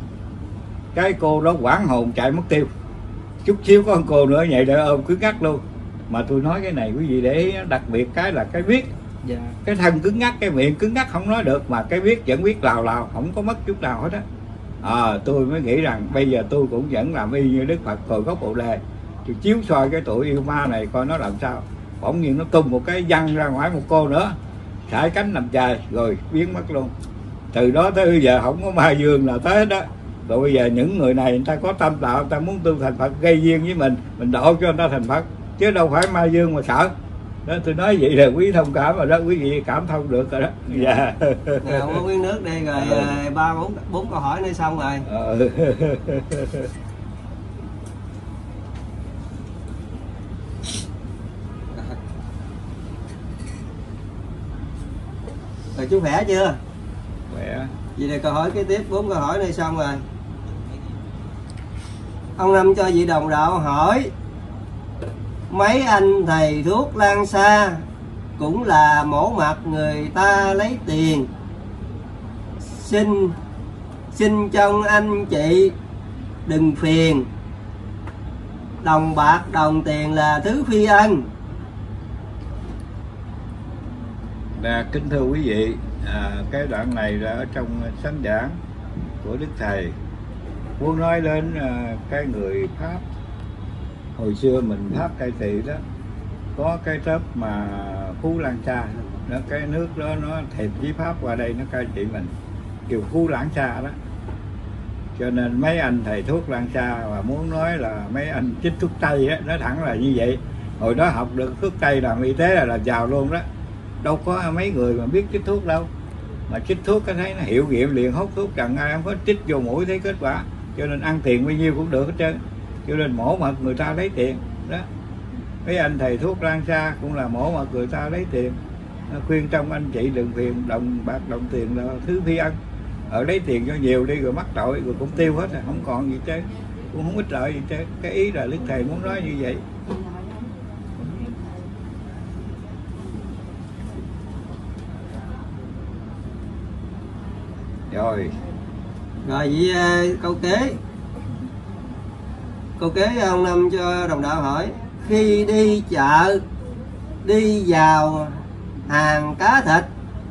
Cái cô đó hoảng hồn chạy mất tiêu. Chút xíu có con cô nữa nhảy để ôm cứng ngắc luôn. Mà tôi nói cái này quý vị để ý, đặc biệt cái là cái viết. Cái thân cứng ngắc, cái miệng cứng ngắc không nói được, mà cái viết vẫn viết lào lào, không có mất chút nào hết á. Tôi mới nghĩ rằng bây giờ tôi cũng vẫn làm y như Đức Phật ngồi gốc Bồ Đề, tôi chiếu soi cái tụi yêu ma này coi nó làm sao. Bỗng nhiên nó tung một cái văng ra ngoài một cô nữa, sải cánh nằm dài rồi biến mất luôn. Từ đó tới bây giờ không có ma dương nào tới hết đó. Rồi bây giờ những người này người ta có tâm đạo, người ta muốn tu thành Phật, gây duyên với mình độ cho người ta thành Phật, chứ đâu phải ma dương mà sợ. Đó, tôi nói vậy là quý thông cảm rồi đó, quý vị cảm thông được rồi đó. Dạ. Không có uống nước đi rồi 3-4 câu hỏi nữa xong rồi. Rồi chú khỏe chưa? Khỏe. Vậy là câu hỏi kế tiếp, 4 câu hỏi này xong rồi. Ông Năm cho vị đồng đạo hỏi, mấy anh thầy thuốc Lan Sa cũng là mổ mặt người ta lấy tiền, xin trong anh chị đừng phiền, đồng bạc đồng tiền là thứ phi ân. Kính thưa quý vị, cái đoạn này là ở trong sách giảng của Đức Thầy, muốn nói đến cái người Pháp. Hồi xưa mình Pháp cai trị đó, có cái tớp mà Phú Lan Sa đó, cái nước đó nó thèm chí Pháp qua đây nó cai trị mình, kiểu Phú Lãng Sa đó. Cho nên mấy anh thầy thuốc Lan Sa và muốn nói là mấy anh chích thuốc Tây á, nói thẳng là như vậy. Hồi đó học được thuốc Tây làm y tế là giàu luôn đó. Đâu có mấy người mà biết chích thuốc đâu. Mà chích thuốc cái thấy nó hiệu nghiệm liền, hút thuốc chẳng ai không có chích vô mũi thấy kết quả. Cho nên ăn tiền bao nhiêu cũng được hết trơn. Cho nên mổ mật người ta lấy tiền đó. Mấy anh thầy thuốc Lan Sa cũng là mổ mật người ta lấy tiền. Khuyên trong anh chị đừng phiền đồng bạc đồng tiền là thứ phi ân. Ở lấy tiền cho nhiều đi rồi mắc tội rồi cũng tiêu hết rồi, không còn gì chứ, cũng không ích lợi gì chứ. Cái ý là Đức Thầy muốn nói như vậy. Rồi vậy câu kế ông Năm cho đồng đạo hỏi: khi đi chợ, đi vào hàng cá thịt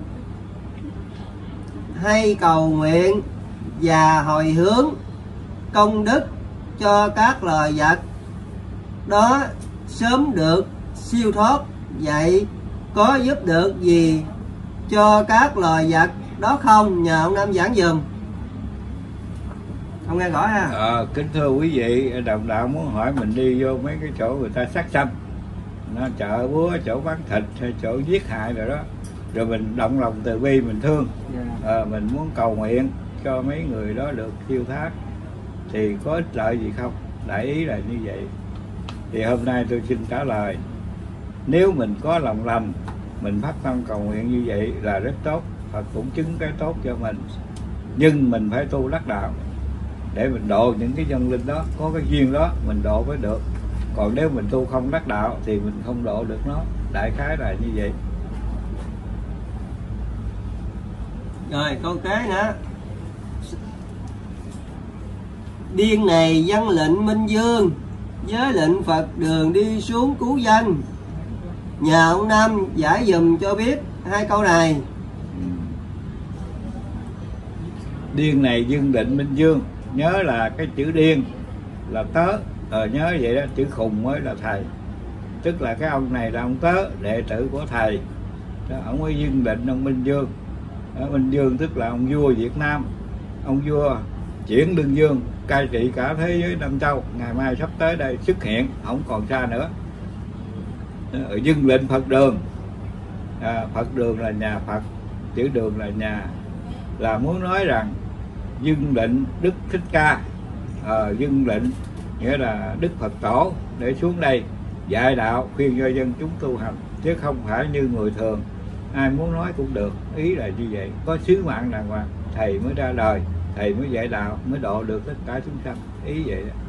hay cầu nguyện và hồi hướng công đức cho các loài vật đó sớm được siêu thoát, vậy có giúp được gì cho các loài vật đó không? Nhờ ông Năm giảng dùm. Không nghe rõ ha. Kính thưa quý vị, đồng đạo muốn hỏi mình đi vô mấy cái chỗ người ta sát sanh, nó chợ búa, chỗ bán thịt hay chỗ giết hại rồi đó, rồi mình động lòng từ bi mình thương, mình muốn cầu nguyện cho mấy người đó được siêu thoát thì có ích lợi gì không? Đại ý là như vậy. Thì hôm nay tôi xin trả lời, nếu mình có lòng lành, mình phát tâm cầu nguyện như vậy là rất tốt, Phật cũng chứng cái tốt cho mình. Nhưng mình phải tu đắc đạo để mình độ những cái dân linh đó, có cái duyên đó mình độ mới được. Còn nếu mình tu không đắc đạo thì mình không độ được nó. Đại khái là như vậy. Rồi câu kế nữa: điên này dân lệnh Minh Dương với lệnh Phật đường đi xuống cứu dân. Nhờ ông Năm giải dùm cho biết hai câu này. Điên này dương định Minh Dương, nhớ là cái chữ điên là tớ, nhớ vậy đó. Chữ khùng mới là thầy, tức là cái ông này là ông tớ, đệ tử của thầy đó. Ông ấy dương định ông Minh Dương. Minh Dương tức là ông vua Việt Nam, ông vua chuyển Lương Dương cai trị cả thế giới Nam Châu. Ngày mai sắp tới đây xuất hiện, không còn xa nữa. Dưng lệnh Phật đường, Phật đường là nhà Phật, chữ đường là nhà, là muốn nói rằng dưng lệnh Đức Thích Ca, dưng lệnh nghĩa là Đức Phật Tổ để xuống đây dạy đạo, khuyên cho dân chúng tu hành, chứ không phải như người thường ai muốn nói cũng được. Ý là như vậy, có sứ mạng đàng hoàng, thầy mới ra đời, thầy mới dạy đạo, mới độ được tất cả chúng sanh. Ý vậy đó.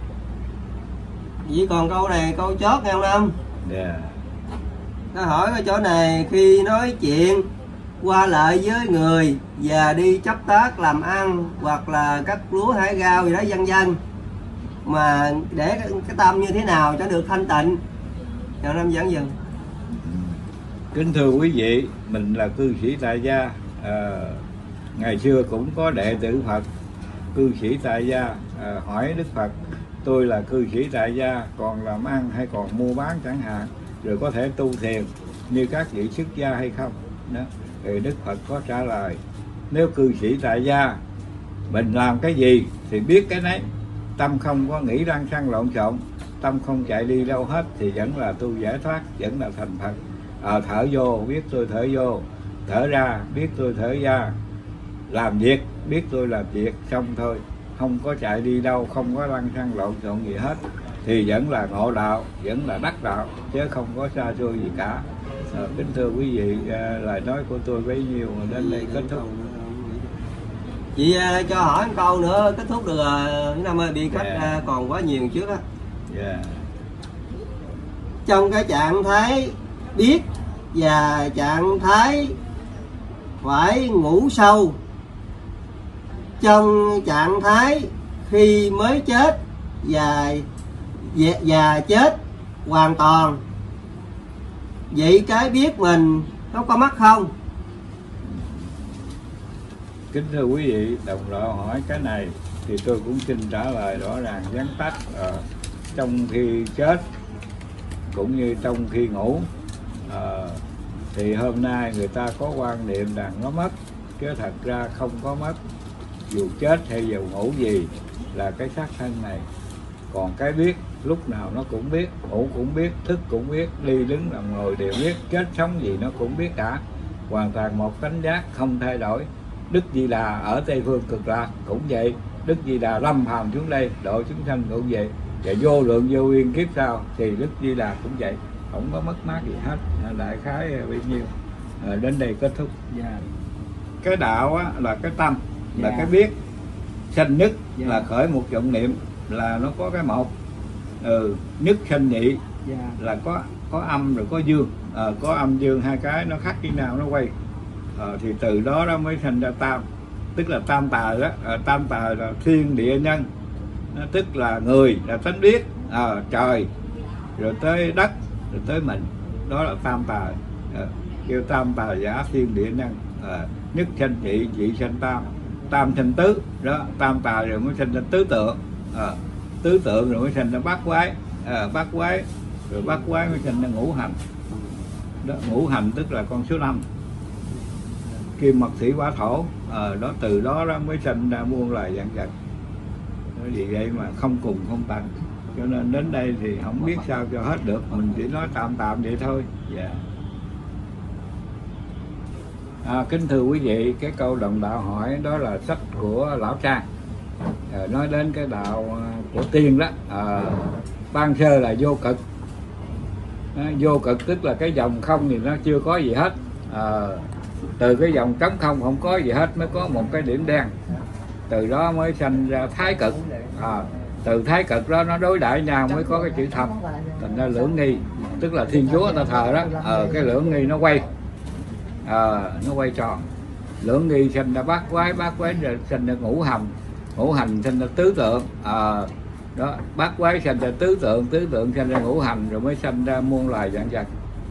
Chỉ còn câu này, câu chót nghe ông Năm. Nó hỏi cái chỗ này: khi nói chuyện qua lại với người và đi chấp tác làm ăn hoặc là cắt lúa hái rau gì đó vân vân, mà để cái tâm như thế nào cho được thanh tịnh? Nhờ Năm giảng dùm. Kính thưa quý vị, mình là cư sĩ tại gia. Ngày xưa cũng có đệ tử Phật cư sĩ tại gia hỏi Đức Phật: tôi là cư sĩ tại gia, còn làm ăn hay còn mua bán chẳng hạn, rồi có thể tu thiền như các vị xuất gia hay không đó. Thì Đức Phật có trả lời: nếu cư sĩ tại gia mình làm cái gì thì biết cái nấy, tâm không có nghĩ lăng xăng lộn xộn, tâm không chạy đi đâu hết thì vẫn là tu giải thoát, vẫn là thành Phật. Thở vô biết tôi thở vô, thở ra biết tôi thở ra, làm việc biết tôi làm việc, xong thôi, không có chạy đi đâu, không có lăng xăng lộn xộn gì hết, thì vẫn là ngộ đạo, vẫn là đắc đạo, chứ không có xa xôi gì cả. Kính thưa quý vị, lời nói của tôi bấy nhiêu mà đến đây kết thúc. Chị cho hỏi một câu nữa kết thúc được rồi. Năm ơi, bị khách còn quá nhiều trước á. Trong cái trạng thái biết và trạng thái phải ngủ sâu, trong trạng thái khi mới chết và chết hoàn toàn, vậy cái biết mình nó có mất không? Kính thưa quý vị, đồng đạo hỏi cái này thì tôi cũng xin trả lời rõ ràng vắn tắt. Trong khi chết cũng như trong khi ngủ, thì hôm nay người ta có quan niệm rằng nó mất, chứ thật ra không có mất. dù chết hay dù ngủ gì là cái xác thân này. Còn cái biết lúc nào nó cũng biết, ngủ cũng biết, thức cũng biết, đi đứng nằm ngồi đều biết, chết sống gì nó cũng biết cả. Hoàn toàn một tánh giác không thay đổi. Đức Di Đà ở Tây Phương Cực Lạc cũng vậy, Đức Di Đà lâm phàm xuống đây độ chúng sanh cũng vậy, và vô lượng vô biên kiếp sau thì Đức Di Đà cũng vậy, không có mất mát gì hết. Đại khái bấy nhiêu, đến đây kết thúc. Cái đạo á, là cái tâm, là cái biết. Sanh nhất là khởi một vọng niệm, là nó có cái một. Nhất sanh nhị là có âm rồi có dương. Có âm dương hai cái nó khác như nào nó quay. Thì từ đó đó mới thành ra tam, tức là tam tài đó. Tam tài là thiên địa nhân, tức là người là tánh biết, trời rồi tới đất rồi tới mình, đó là tam tài. Kêu tam tài giả thiên địa nhân. Nhất sanh nhị, nhị sanh tam, tam sanh tứ đó. Tam tài rồi mới sanh ra tứ tượng, tứ tượng rồi mới sanh ra bát quái, bát quái rồi bát quái mới sanh ra ngũ hành đó. Ngũ hành tức là con số 5, kim mộc thủy hỏa thổ. Đó từ đó đó mới sanh ra muôn loài vạn vật. Vì vậy mà không cùng không tận, cho nên đến đây thì không biết sao cho hết được, mình chỉ nói tạm tạm vậy thôi. Kính thưa quý vị, cái câu đồng đạo hỏi đó là sách của Lão Trang, nói đến cái đạo của tiên đó. Ban sơ là vô cực. Vô cực tức là cái dòng không thì nó chưa có gì hết. Từ cái dòng trống không không có gì hết mới có một cái điểm đen, từ đó mới sanh ra thái cực. Từ thái cực đó nó đối đãi nhau mới có cái chữ thập, thành ra lưỡng nghi, tức là Thiên Chúa ta thờ đó. Cái lưỡng nghi nó quay, nó quay tròn. Lưỡng nghi sanh ra bát quái, bát quái sanh ra ngũ hành, ngũ hành sanh ra tứ tượng. Đó, bát quái sanh ra tứ tượng, tứ tượng sanh ra ngũ hành, rồi mới sanh ra muôn loài vạn vật.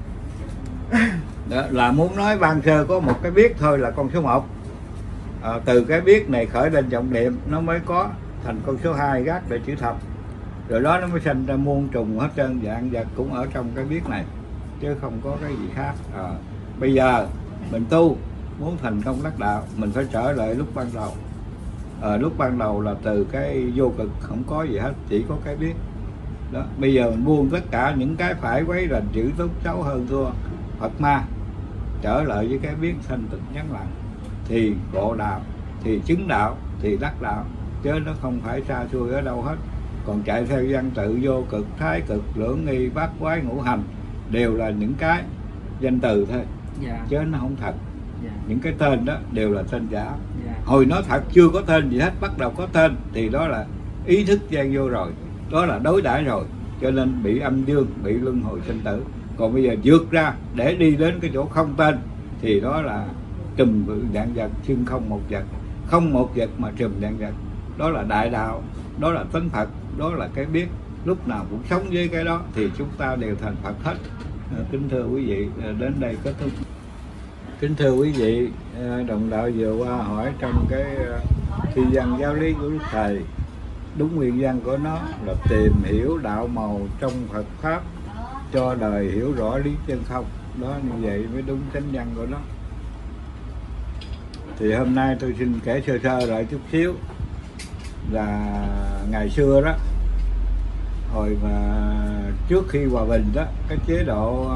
Đó là muốn nói ban sơ có một cái biết thôi là con số 1. Từ cái biết này khởi lên vọng niệm nó mới có thành con số 2 gác để chữ thập, rồi đó nó mới sanh ra muôn trùng hết trơn vạn vật cũng ở trong cái biết này, chứ không có cái gì khác. Bây giờ mình tu muốn thành công đắc đạo, mình phải trở lại lúc ban đầu. Lúc ban đầu là từ cái vô cực không có gì hết, chỉ có cái biết đó. Bây giờ mình buông tất cả những cái phải quấy rầy chữ tốt xấu hơn thua Phật ma, trở lại với cái biết thanh tịnh vắng lặng, thì ngộ đạo, thì chứng đạo, thì đắc đạo, chứ nó không phải xa xôi ở đâu hết. Còn chạy theo văn tự vô cực, thái cực, lưỡng nghi, bát quái, ngũ hành đều là những cái danh từ thôi, chứ nó không thật. Những cái tên đó đều là tên giả. Hồi nó thật chưa có tên gì hết, bắt đầu có tên thì đó là ý thức gian vô rồi, đó là đối đãi rồi, cho nên bị âm dương, bị luân hồi sinh tử. Còn bây giờ vượt ra để đi đến cái chỗ không tên thì đó là trùm vạn vật, xưng không một vật, không một vật mà trùm vạn vật. Đó là đại đạo, đó là tánh Phật, đó là cái biết. Lúc nào cũng sống với cái đó thì chúng ta đều thành Phật hết. Kính thưa quý vị, đến đây kết thúc. Kính thưa quý vị, đồng đạo vừa qua hỏi trong cái thi văn giáo lý của Đức Thầy, đúng nguyên văn của nó là tìm hiểu đạo màu trong Phật Pháp cho đời hiểu rõ lý chân không. Đó, như vậy mới đúng chánh văn của nó. Thì hôm nay tôi xin kể sơ sơ lại chút xíu là ngày xưa đó, hồi mà trước khi hòa bình đó, cái chế độ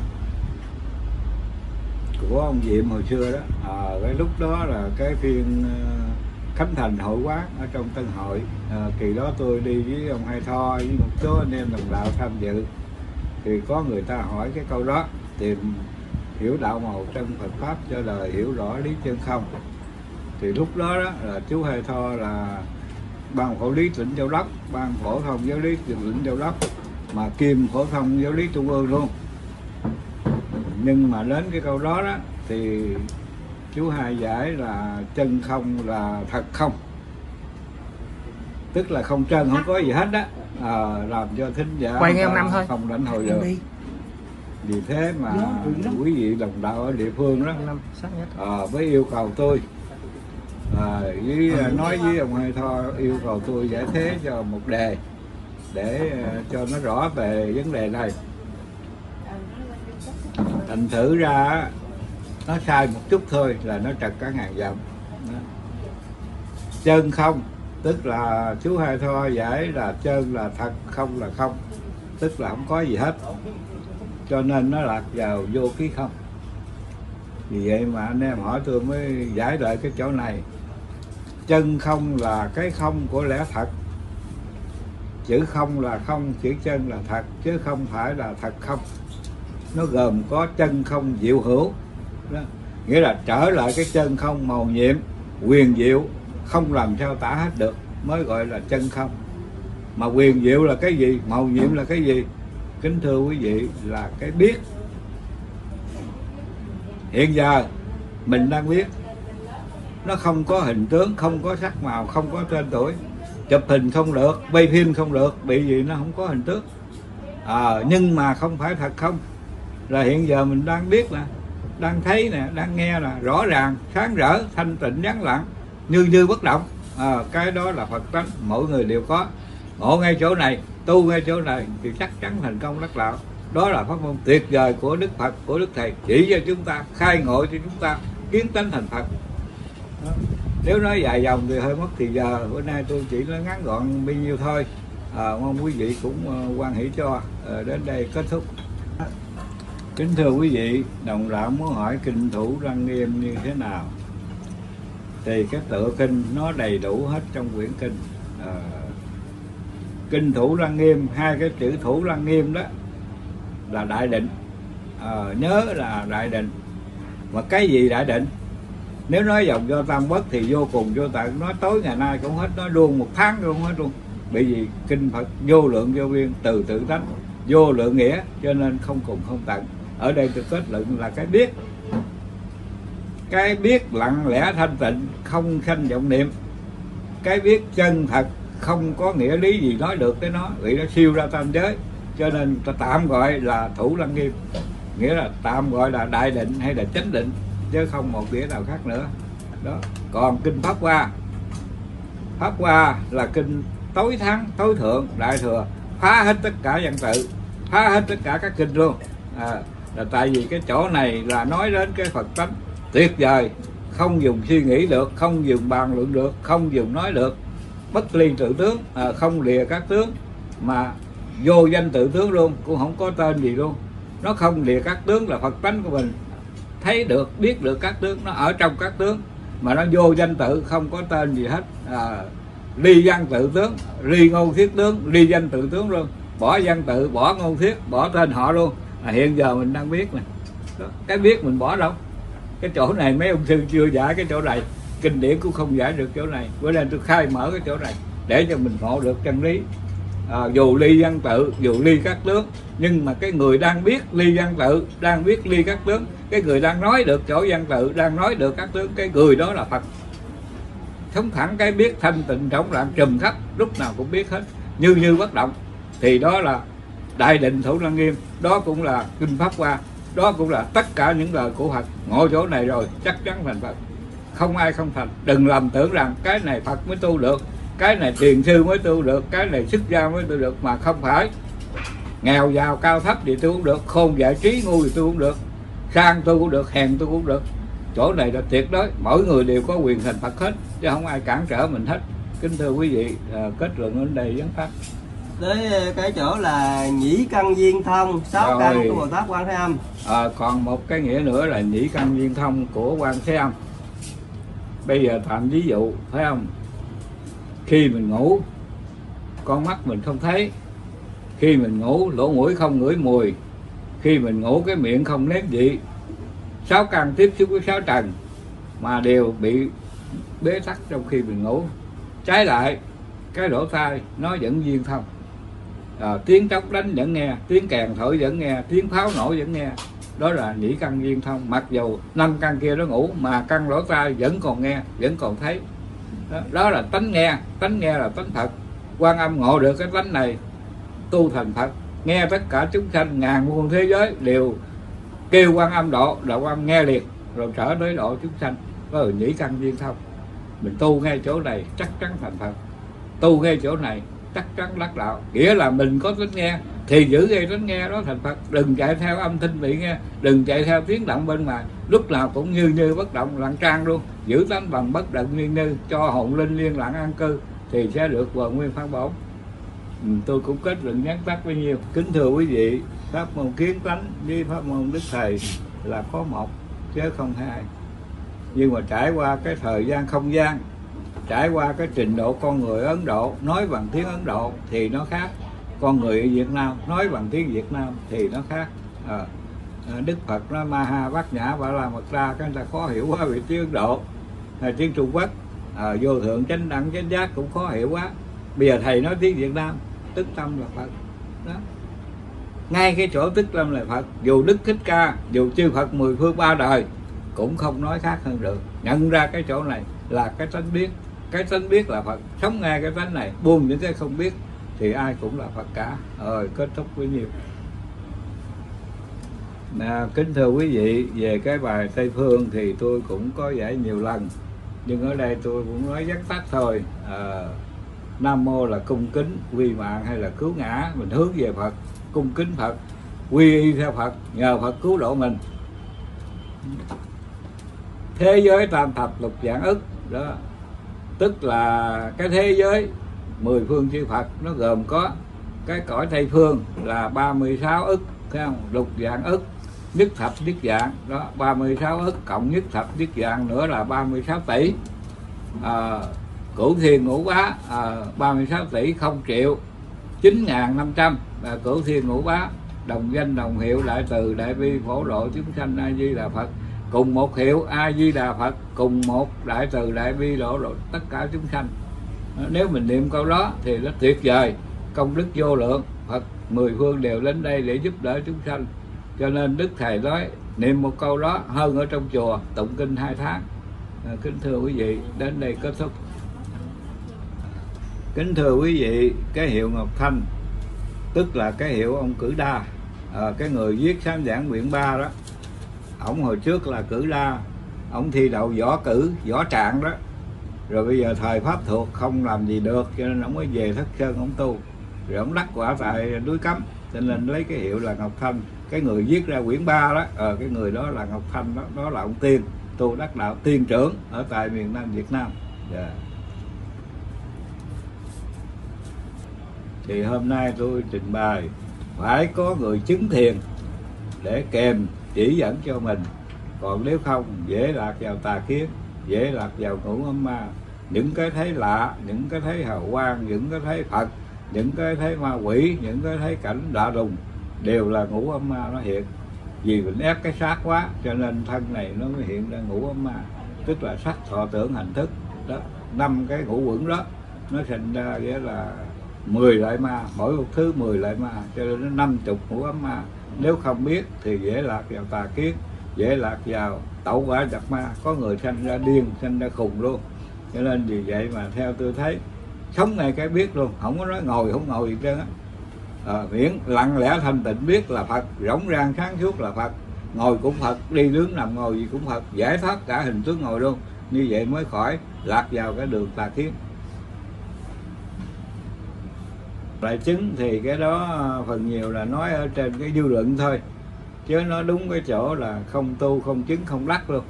của ông Diệm hồi xưa đó, cái lúc đó là cái phiên khánh thành hội quán ở trong Tân Hội. Kỳ đó tôi đi với ông Hai Tho với một số anh em đồng đạo tham dự, thì có người ta hỏi cái câu đó, tìm hiểu đạo màu trong Phật Pháp cho đời hiểu rõ lý chân không. Thì lúc đó đó là chú Hai Tho là ban phổ lý tỉnh Châu Đốc, ban phổ thông giáo lý tỉnh Châu Đốc, mà kiêm phổ thông giáo lý trung ương luôn. Nhưng mà đến cái câu đó đó thì chú Hai giải là chân không là thật không, tức là không chân, không có gì hết đó. Làm cho thính giả quay nghe ông Năm thôi, không lãnh hội được. Vì thế mà quý vị đồng đạo ở địa phương đó với yêu cầu tôi, nói với ông Hai Tho yêu cầu tôi giải thế cho một đề để cho nó rõ về vấn đề này. Thành thử ra nó sai một chút thôi là nó trật cả ngàn dặm. chân không, tức là chú Hai Tho giải là chân là thật, không là không, tức là không có gì hết, cho nên nó lạc vào vô ký không. Vì vậy mà anh em hỏi tôi mới giải lại cái chỗ này. Chân không là cái không của lẽ thật, chữ không là không, chữ chân là thật, chứ không phải là thật không. Nó gồm có chân không diệu hữu đó. Nghĩa là trở lại cái chân không màu nhiệm, quyền diệu, không làm sao tả hết được, mới gọi là chân không. Mà quyền diệu là cái gì, màu nhiệm là cái gì? Kính thưa quý vị, là cái biết. Hiện giờ mình đang biết, nó không có hình tướng, không có sắc màu, không có tên tuổi, chụp hình không được, quay phim không được, bị gì nó không có hình tướng. Nhưng mà không phải thật không. Là hiện giờ mình đang biết nè, đang thấy nè, đang nghe nè, rõ ràng, sáng rỡ, thanh tịnh, vắng lặng, như bất động. Cái đó là Phật tánh, mỗi người đều có. Ngộ ngay chỗ này, tu ngay chỗ này thì chắc chắn thành công đắc đạo. Đó là pháp môn tuyệt vời của Đức Phật, của Đức Thầy, chỉ cho chúng ta, khai ngộ cho chúng ta kiến tánh thành Phật. Đó. Nếu nói dài dòng thì hơi mất thì giờ, bữa nay tôi chỉ nói ngắn gọn bao nhiêu thôi. Mong quý vị cũng hoan hỷ cho. Đến đây kết thúc. Kính thưa quý vị, đồng đạo muốn hỏi kinh Thủ Lăng Nghiêm như thế nào? Thì cái tựa kinh nó đầy đủ hết trong quyển kinh. Kinh Thủ Lăng Nghiêm, hai cái chữ Thủ Lăng Nghiêm đó là đại định. Nhớ là đại định. Mà cái gì đại định? Nếu nói dòng do tam bất thì vô cùng vô tận, nói tối ngày nay cũng hết, nói luôn một tháng cũng hết luôn. Bởi vì kinh Phật vô lượng vô biên, từ tự tánh, vô lượng nghĩa, cho nên không cùng không tận. Ở đây tôi kết luận là cái biết. Cái biết lặng lẽ thanh tịnh, không sanh vọng niệm. Cái biết chân thật, không có nghĩa lý gì nói được tới nó, vì nó siêu ra tam giới. Cho nên ta tạm gọi là Thủ Lăng Nghiêm, nghĩa là tạm gọi là đại định hay là chánh định, chứ không một nghĩa nào khác nữa. Đó. Còn kinh Pháp Hoa, Pháp Hoa là kinh tối thắng, tối thượng, đại thừa, phá hết tất cả văn tự, phá hết tất cả các kinh luôn. Là tại vì cái chỗ này là nói đến cái Phật tánh tuyệt vời, không dùng suy nghĩ được, không dùng bàn luận được, không dùng nói được, bất ly tự tướng, không lìa các tướng, mà vô danh tự tướng luôn, cũng không có tên gì luôn. Nó không lìa các tướng là Phật tánh của mình, thấy được, biết được các tướng, nó ở trong các tướng, mà nó vô danh tự, không có tên gì hết. Ly văn tự tướng, ly ngôn thiết tướng, ly danh tự tướng luôn, bỏ văn tự, bỏ ngôn thiết, bỏ tên họ luôn. Hiện giờ mình đang biết nè. Cái biết mình bỏ đâu? Cái chỗ này mấy ông sư chưa giải cái chỗ này, kinh điển cũng không giải được chỗ này. Bữa nay tôi khai mở cái chỗ này để cho mình ngộ được chân lý. Dù ly văn tự, dù ly các tướng, nhưng mà cái người đang biết ly văn tự, đang biết ly các tướng, cái người đang nói được chỗ văn tự, đang nói được các tướng, cái người đó là Phật. Sống thẳng cái biết thanh tịnh rộng rãi trùm khắp, lúc nào cũng biết hết, như bất động. Thì đó là đại định Thủ Lăng Nghiêm. Đó cũng là kinh Pháp Hoa, đó cũng là tất cả những lời của Phật. Ngộ chỗ này rồi chắc chắn thành Phật, không ai không thành. Đừng lầm tưởng rằng cái này Phật mới tu được, cái này thiền sư mới tu được, cái này xuất gia mới tu được, mà không phải. Nghèo giàu cao thấp thì tu cũng được, khôn dại trí ngu thì tu cũng được, sang tu cũng được, hèn tu cũng được. Chỗ này là tuyệt đối, mỗi người đều có quyền thành Phật hết, chứ không ai cản trở mình hết. Kính thưa quý vị, kết luận đến đây vấn pháp. Tới cái chỗ là nhĩ căn viên thông, 6 căn của Bồ Tát Quan Thế Âm. Còn một cái nghĩa nữa là nhĩ căn viên thông của Quan Thế Âm. Bây giờ tạm ví dụ, thấy không? Khi mình ngủ, con mắt mình không thấy. Khi mình ngủ, lỗ mũi không ngửi mùi. Khi mình ngủ, cái miệng không nếm vị. 6 căn tiếp xúc với 6 trần mà đều bị bế tắc trong khi mình ngủ. Trái lại, cái lỗ tai nó vẫn viên thông. Tiếng trống đánh vẫn nghe, tiếng kèn thổi vẫn nghe, tiếng pháo nổ vẫn nghe. Đó là nhĩ căn viên thông. Mặc dù 5 căn kia nó ngủ mà căn lỗ tai vẫn còn nghe, vẫn còn thấy. Đó là tánh nghe là tánh Phật. Quan Âm ngộ được cái tánh này, tu thành Phật, nghe tất cả chúng sanh ngàn muôn thế giới đều kêu Quan Âm độ, là Quan Âm nghe liền, rồi trở tới độ chúng sanh. Đó là nhĩ căn viên thông. Mình tu ngay chỗ này chắc chắn thành Phật, tu ngay chỗ này chắc chắn đắc đạo. Nghĩa là mình có tính nghe, thì giữ dây tránh nghe đó thành Phật. Đừng chạy theo âm thanh bị nghe, đừng chạy theo tiếng động bên ngoài, lúc nào cũng như bất động lặng trang luôn. Giữ tánh bằng bất động như cho hồn linh liên lặng an cư thì sẽ được vờ nguyên pháp bổn. Tôi cũng kết luận nhắn tắt bấy nhiêu. Kính thưa quý vị, pháp môn kiến tánh với pháp môn Đức Thầy là có một chứ không hai. Nhưng mà trải qua cái thời gian không gian, trải qua cái trình độ con người Ấn Độ nói bằng tiếng Ấn Độ thì nó khác, con người ở Việt Nam nói bằng tiếng Việt Nam thì nó khác. Đức Phật nói Maha Bát Nhã Ba La Mật Đa, cái người ta khó hiểu quá vì tiếng Ấn Độ hay tiếng Trung Quốc. Vô thượng chánh đẳng chánh giác cũng khó hiểu quá. Bây giờ thầy nói tiếng Việt Nam, tức tâm là Phật đó. Ngay cái chỗ tức tâm là Phật, dù Đức Thích Ca, dù chư Phật mười phương ba đời cũng không nói khác hơn được. Nhận ra cái chỗ này là cái tánh biết, cái tánh biết là Phật. Sống ngay cái tánh này, buông những cái không biết thì ai cũng là Phật cả. Kết thúc với nhiều. Kính thưa quý vị, về cái bài Tây Phương thì tôi cũng có giải nhiều lần, nhưng ở đây tôi cũng nói vắn tắt thôi. Nam mô là cung kính quy mạng hay là cứu ngã, mình hướng về Phật, cung kính Phật, quy y theo Phật, nhờ Phật cứu độ mình. Thế giới tam thập lục vạn ức đó, tức là cái thế giới mười phương chư Phật nó gồm có cái cõi Tây Phương là 36 ức, thấy không? Lục vạn ức, nhất thập nhất vạn đó, 36 ức cộng nhất thập nhất vạn nữa là 36 tỷ. Cửu thiên ngũ bá 36 tỷ 0 triệu 9.500 là cửu thiên ngũ bá, đồng danh đồng hiệu đại từ đại bi phổ độ chúng sanh A Di Đà Phật, cùng một hiệu A Di Đà Phật, cùng một đại từ đại bi độ tất cả chúng sanh. Nếu mình niệm câu đó thì nó tuyệt vời, công đức vô lượng, Phật mười phương đều đến đây để giúp đỡ chúng sanh. Cho nên Đức Thầy nói niệm một câu đó hơn ở trong chùa tụng kinh 2 tháng. Kính thưa quý vị, đến đây kết thúc. Kính thưa quý vị, cái hiệu Ngọc Thanh tức là cái hiệu ông Cử Đa, cái người viết sám giảng quyển 3 đó. Ổng hồi trước là Cử Đa, ổng thi đậu võ cử, võ trạng đó. Rồi bây giờ thời Pháp thuộc không làm gì được, cho nên ổng mới về Thất Sơn ổng tu. Rồi ổng đắc quả tại núi Cấm, cho nên lấy cái hiệu là Ngọc Thanh. Cái người viết ra quyển 3 đó, cái người đó là Ngọc Thanh đó, đó là ông tiên tu đắc đạo tiên trưởng ở tại miền Nam Việt Nam. Thì hôm nay tôi trình bày phải có người chứng thiền để kèm chỉ dẫn cho mình, còn nếu không dễ lạc vào tà kiến, dễ lạc vào ngũ âm ma. Những cái thấy lạ, những cái thấy hào quang, những cái thấy Phật, những cái thấy ma quỷ, những cái thấy cảnh lạ lùng đều là ngũ âm ma nó hiện. Vì mình ép cái xác quá cho nên thân này nó mới hiện ra ngũ âm ma, tức là sắc thọ tưởng hành thức đó, 5 cái ngũ quẩn đó nó sinh ra nghĩa là 10 loại ma, mỗi một thứ 10 loại ma, cho nên nó 50 ngũ ấm ma. Nếu không biết thì dễ lạc vào tà kiến, dễ lạc vào tẩu quả giặc ma, có người sanh ra điên, sanh ra khùng luôn. Cho nên vì vậy mà theo tôi thấy sống ngay cái biết luôn, không có nói ngồi không ngồi gì trơn á. Miễn lặng lẽ thanh tịnh biết là Phật, rỗng rang sáng suốt là Phật, ngồi cũng Phật, đi đứng nằm ngồi gì cũng Phật, giải thoát cả hình tướng ngồi luôn. Như vậy mới khỏi lạc vào cái đường tà kiến. Lại chứng thì cái đó phần nhiều là nói ở trên cái dư luận thôi, chứ nó đúng cái chỗ là không tu không chứng không đắc luôn.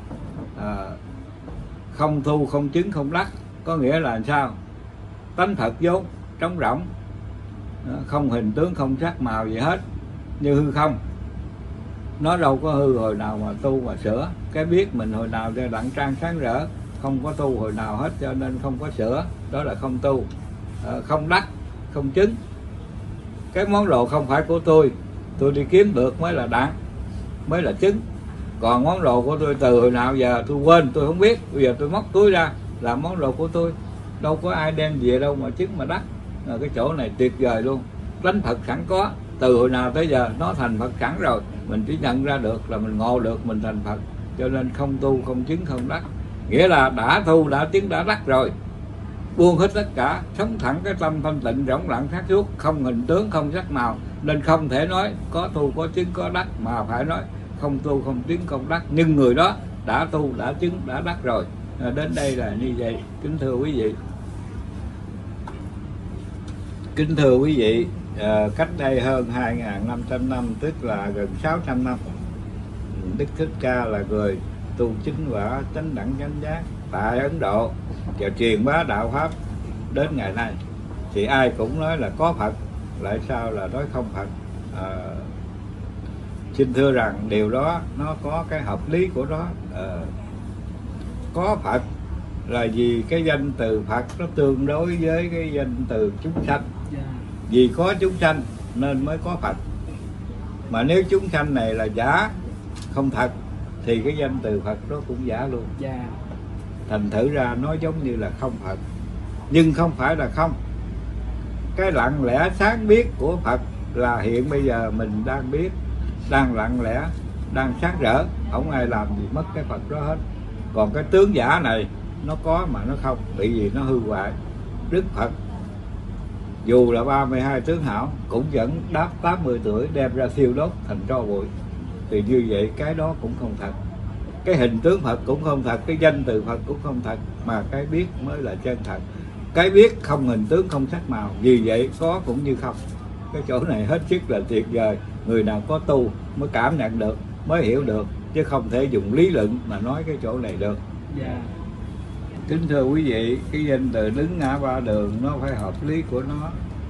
Không tu không chứng không đắc có nghĩa là sao? Tánh Phật vốn trống rỗng, không hình tướng không sắc màu gì hết, như hư không. Nó đâu có hư hồi nào mà tu mà sửa. Cái biết mình hồi nào cho đặng trang sáng rỡ, không có tu hồi nào hết, cho nên không có sửa. Đó là không tu. Không đắc, không chứng. Cái món đồ không phải của tôi đi kiếm được mới là đặng, mới là chứng. Còn món đồ của tôi từ hồi nào giờ tôi quên, tôi không biết, bây giờ tôi móc túi ra là món đồ của tôi, đâu có ai đem về đâu mà chứng mà đắc. Cái chỗ này tuyệt vời luôn. Tánh Phật sẵn có, từ hồi nào tới giờ nó thành Phật sẵn rồi, mình chỉ nhận ra được là mình ngộ được mình thành Phật. Cho nên không tu không chứng không đắc, nghĩa là đã tu đã chứng đã đắc rồi. Buông hết tất cả, sống thẳng cái tâm thanh tịnh rỗng lặng sáng suốt, không hình tướng không sắc màu, nên không thể nói có tu có chứng có đắc, mà phải nói không tu không chứng không đắc. Nhưng người đó đã tu đã chứng đã đắc rồi. Đến đây là như vậy. Kính thưa quý vị, kính thưa quý vị, cách đây hơn 2.500 năm, tức là gần 600 năm, Đức Thích Ca là người tu chính quả chánh đẳng chánh giác tại Ấn Độ và truyền bá đạo pháp đến ngày nay. Thì ai cũng nói là có Phật, lại sao là nói không Phật? Xin thưa rằng điều đó nó có cái hợp lý của nó. Có Phật là vì cái danh từ Phật nó tương đối với cái danh từ chúng sanh. Vì có chúng sanh nên mới có Phật. Mà nếu chúng sanh này là giả, không thật, thì cái danh từ Phật nó cũng giả luôn. Thành thử ra nó giống như là không Phật. Nhưng không phải là không. Cái lặng lẽ sáng biết của Phật là hiện bây giờ mình đang biết, đang lặng lẽ, đang sáng rỡ, không ai làm gì mất cái Phật đó hết. Còn cái tướng giả này nó có mà nó không, bị gì nó hư hoại. Đức Phật dù là 32 tướng hảo cũng vẫn đáp 80 tuổi đem ra thiêu đốt thành tro bụi. Thì như vậy cái đó cũng không thật. Cái hình tướng Phật cũng không thật, cái danh từ Phật cũng không thật, mà cái biết mới là chân thật. Cái biết không hình tướng không sắc màu, vì vậy có cũng như không. Cái chỗ này hết sức là tuyệt vời. Người nào có tu mới cảm nhận được, mới hiểu được, chứ không thể dùng lý luận mà nói cái chỗ này được. Kính thưa quý vị, cái danh từ đứng ngã ba đường nó phải hợp lý của nó.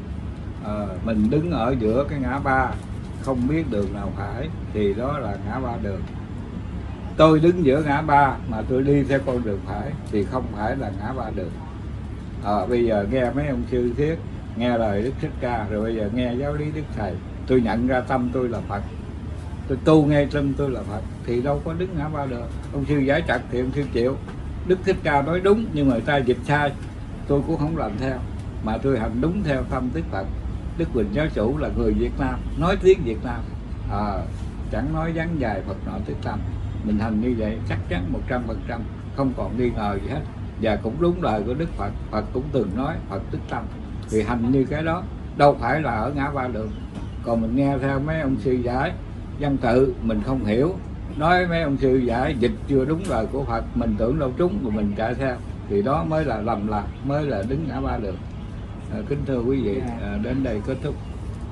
Mình đứng ở giữa cái ngã ba, không biết đường nào phải, thì đó là ngã ba đường. Tôi đứng giữa ngã ba mà tôi đi theo con đường phải thì không phải là ngã ba đường. Bây giờ nghe mấy ông sư thuyết, nghe lời Đức Thích Ca, rồi bây giờ nghe giáo lý Đức Thầy, tôi nhận ra tâm tôi là Phật, tôi tu nghe tâm tôi là Phật, thì đâu có đứng ngã ba đường. Ông sư giải trật thì ông sư chịu. Đức Thích Ca nói đúng nhưng mà người ta dịch sai, tôi cũng không làm theo, mà tôi hành đúng theo tâm Đức Phật. Đức Quỳnh giáo chủ là người Việt Nam, nói tiếng Việt Nam, chẳng nói vắn dài Phật nọ tức tâm. Mình hành như vậy chắc chắn 100%, không còn nghi ngờ gì hết. Và cũng đúng lời của Đức Phật, Phật cũng từng nói Phật tức tâm. Thì hành như cái đó, đâu phải là ở ngã ba đường. Còn mình nghe theo mấy ông sư giải văn tự mình không hiểu, nói mấy ông sư giải dịch chưa đúng lời của Phật, mình tưởng đâu trúng rồi mình chạy theo, thì đó mới là lầm lạc, mới là đứng ngã ba đường. Kính thưa quý vị, đến đây kết thúc.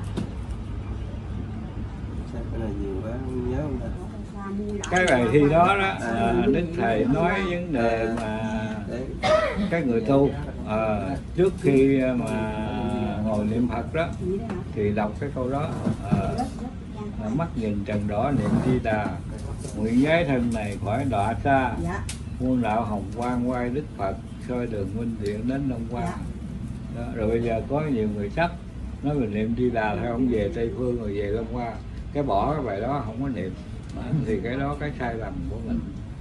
Cái bài thi đó đó, Đức Thầy nói vấn đề mà cái người tu trước khi mà ngồi niệm Phật đó thì đọc cái câu đó, mắt nhìn trần đỏ niệm Di Đà, nguyện giái thân này khỏi đọa xa, muôn đạo hồng quang quay Đức Phật, soi đường minh thiện đến Đông Hoa. Đó, rồi bây giờ có nhiều người sắc nói mình niệm Di Đà theo ông về Tây Phương rồi về Đông Hoa, cái bỏ cái bài đó không có niệm, thì cái đó cái sai lầm của mình.